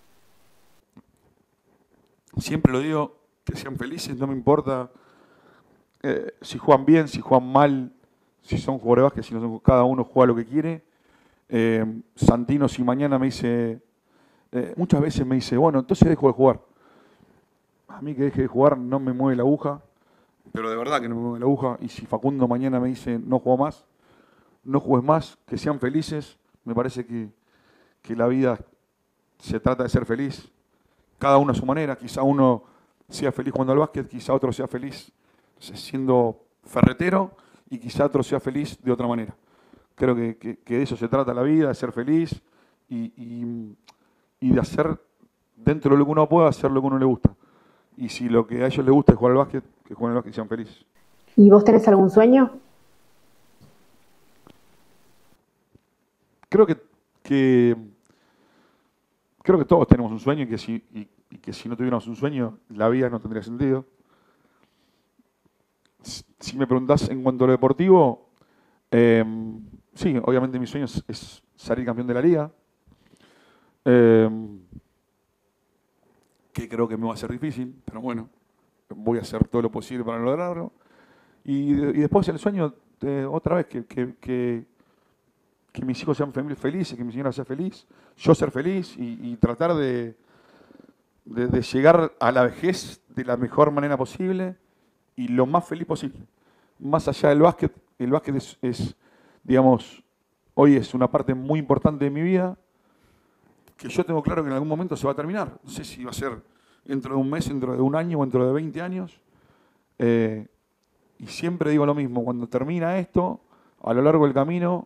Siempre lo digo, que sean felices, no me importa si juegan bien, si juegan mal, si son jugadores de básquet, si no son, cada uno juega lo que quiere. Santino, si mañana me dice, muchas veces me dice, bueno, entonces dejo de jugar. A mí que deje de jugar no me mueve la aguja, pero de verdad que no me mueve la aguja. Y si Facundo mañana me dice, no juego más, no juegues más, que sean felices. Me parece que la vida se trata de ser feliz, cada uno a su manera. Quizá uno sea feliz jugando al básquet, quizá otro sea feliz siendo ferretero y quizá otro sea feliz de otra manera. Creo que de eso se trata la vida, de ser feliz y de hacer dentro de lo que uno pueda, hacer lo que uno le gusta. Y si lo que a ellos les gusta es jugar al básquet, que jueguen al básquet y sean felices. ¿Y vos tenés algún sueño? Creo que todos tenemos un sueño y que si no tuviéramos un sueño, la vida no tendría sentido. Si me preguntás en cuanto a lo deportivo, sí, obviamente mi sueño es salir campeón de la liga. Que creo que me va a ser difícil, pero bueno, voy a hacer todo lo posible para lograrlo. Y después el sueño, otra vez, que mis hijos sean felices, que mi señora sea feliz, yo ser feliz y tratar de llegar a la vejez de la mejor manera posible y lo más feliz posible. Más allá del básquet, el básquet es, digamos, hoy es una parte muy importante de mi vida, que yo tengo claro que en algún momento se va a terminar. No sé si va a ser dentro de un mes, dentro de un año o dentro de 20 años. Y siempre digo lo mismo, cuando termina esto, a lo largo del camino,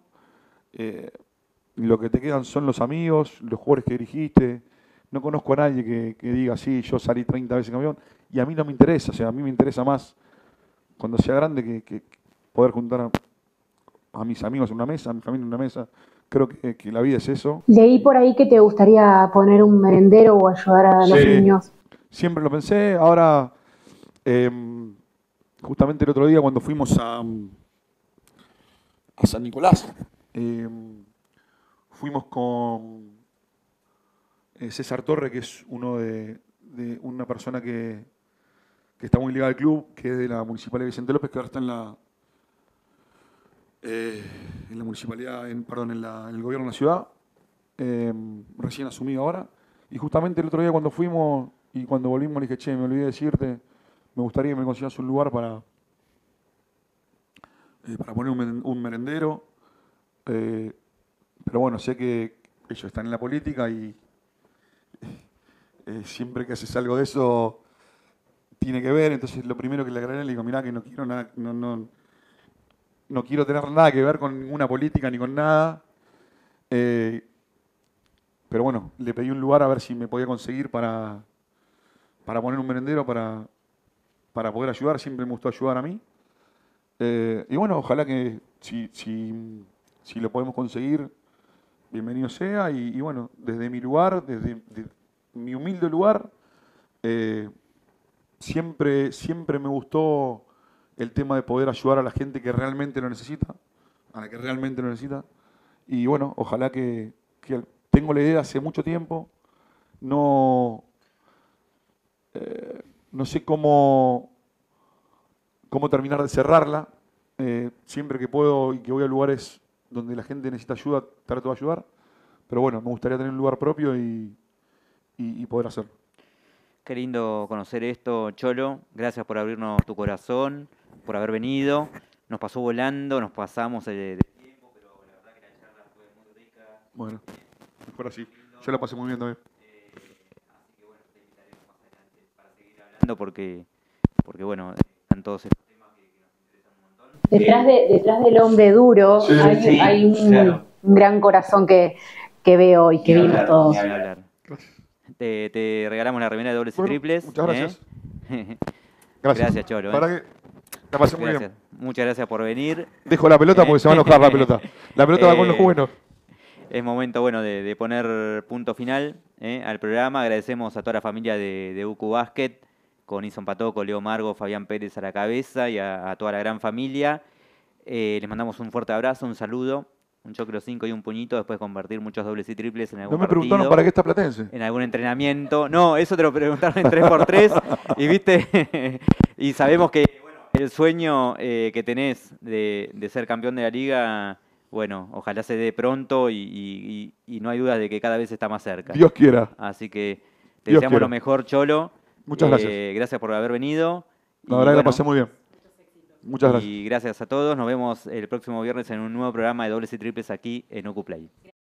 lo que te quedan son los amigos, los jugadores que dirigiste. No conozco a nadie que diga, sí, yo salí 30 veces campeón. Y a mí no me interesa, o sea, a mí me interesa más cuando sea grande que poder juntar a mis amigos en una mesa, a mi familia en una mesa. Creo que la vida es eso. Leí por ahí que te gustaría poner un merendero o ayudar a los niños. Siempre lo pensé. Ahora, justamente el otro día cuando fuimos a San Nicolás, fuimos con César Torre, que es uno de una persona que está muy ligada al club, que es de la Municipalidad de Vicente López, que ahora está en la municipalidad, en el gobierno de la ciudad, recién asumido ahora. Y justamente el otro día cuando fuimos y cuando volvimos le dije, che, me olvidé de decirte, me gustaría que me consigas un lugar para poner un merendero. Pero bueno, sé que ellos están en la política y siempre que haces algo de eso tiene que ver. Entonces lo primero que le agregué, le digo, mirá que no quiero nada, no quiero tener nada que ver con ninguna política ni con nada. Pero bueno, le pedí un lugar a ver si me podía conseguir para poner un merendero, para poder ayudar. Siempre me gustó ayudar a mí. Y bueno, ojalá que si lo podemos conseguir, bienvenido sea. Y bueno, desde mi lugar, desde mi humilde lugar, siempre me gustó el tema de poder ayudar a la gente que realmente lo necesita, a la que realmente lo necesita. Y bueno, ojalá que tengo la idea hace mucho tiempo, no sé cómo terminar de cerrarla. Siempre que puedo y que voy a lugares donde la gente necesita ayuda, trato de ayudar. Pero bueno, me gustaría tener un lugar propio y poder hacerlo. Qué lindo conocer esto, Cholo. Gracias por abrirnos tu corazón, por haber venido. Nos pasó volando, nos pasamos de tiempo, pero la verdad que la charla fue muy rica. Bueno, mejor así. Yo la pasé muy bien también. Así que bueno, te invitaremos más adelante para seguir hablando porque bueno, están todos estos temas que nos interesan un montón. Detrás del hombre duro hay un gran corazón que veo y que vimos todos. Te regalamos la remera de dobles y triples. Muchas gracias. Gracias, Cholo. Para que la pasé muy bien. Muchas gracias por venir. Dejo la pelota porque se va a enojar la pelota. La pelota va con los buenos. Es momento bueno de poner punto final al programa. Agradecemos a toda la familia de UQ Basket, con Ison Patoco, Leo Margo, Fabián Pérez a la cabeza y a toda la gran familia. Les mandamos un fuerte abrazo, un saludo, un choclo 5 y un puñito, después de compartir muchos dobles y triples en algún No me partido, preguntaron para qué está Platense. en algún entrenamiento. No, eso te lo preguntaron en 3x3 y viste y sabemos que bueno, el sueño que tenés de ser campeón de la liga, bueno, ojalá se dé pronto y no hay dudas de que cada vez está más cerca. Dios quiera. Así que te Dios deseamos quiera. lo mejor, Cholo. Muchas gracias. Gracias por haber venido. La verdad que la pasé muy bien. Muchas gracias. Y gracias a todos. Nos vemos el próximo viernes en un nuevo programa de dobles y triples aquí en UQ Play.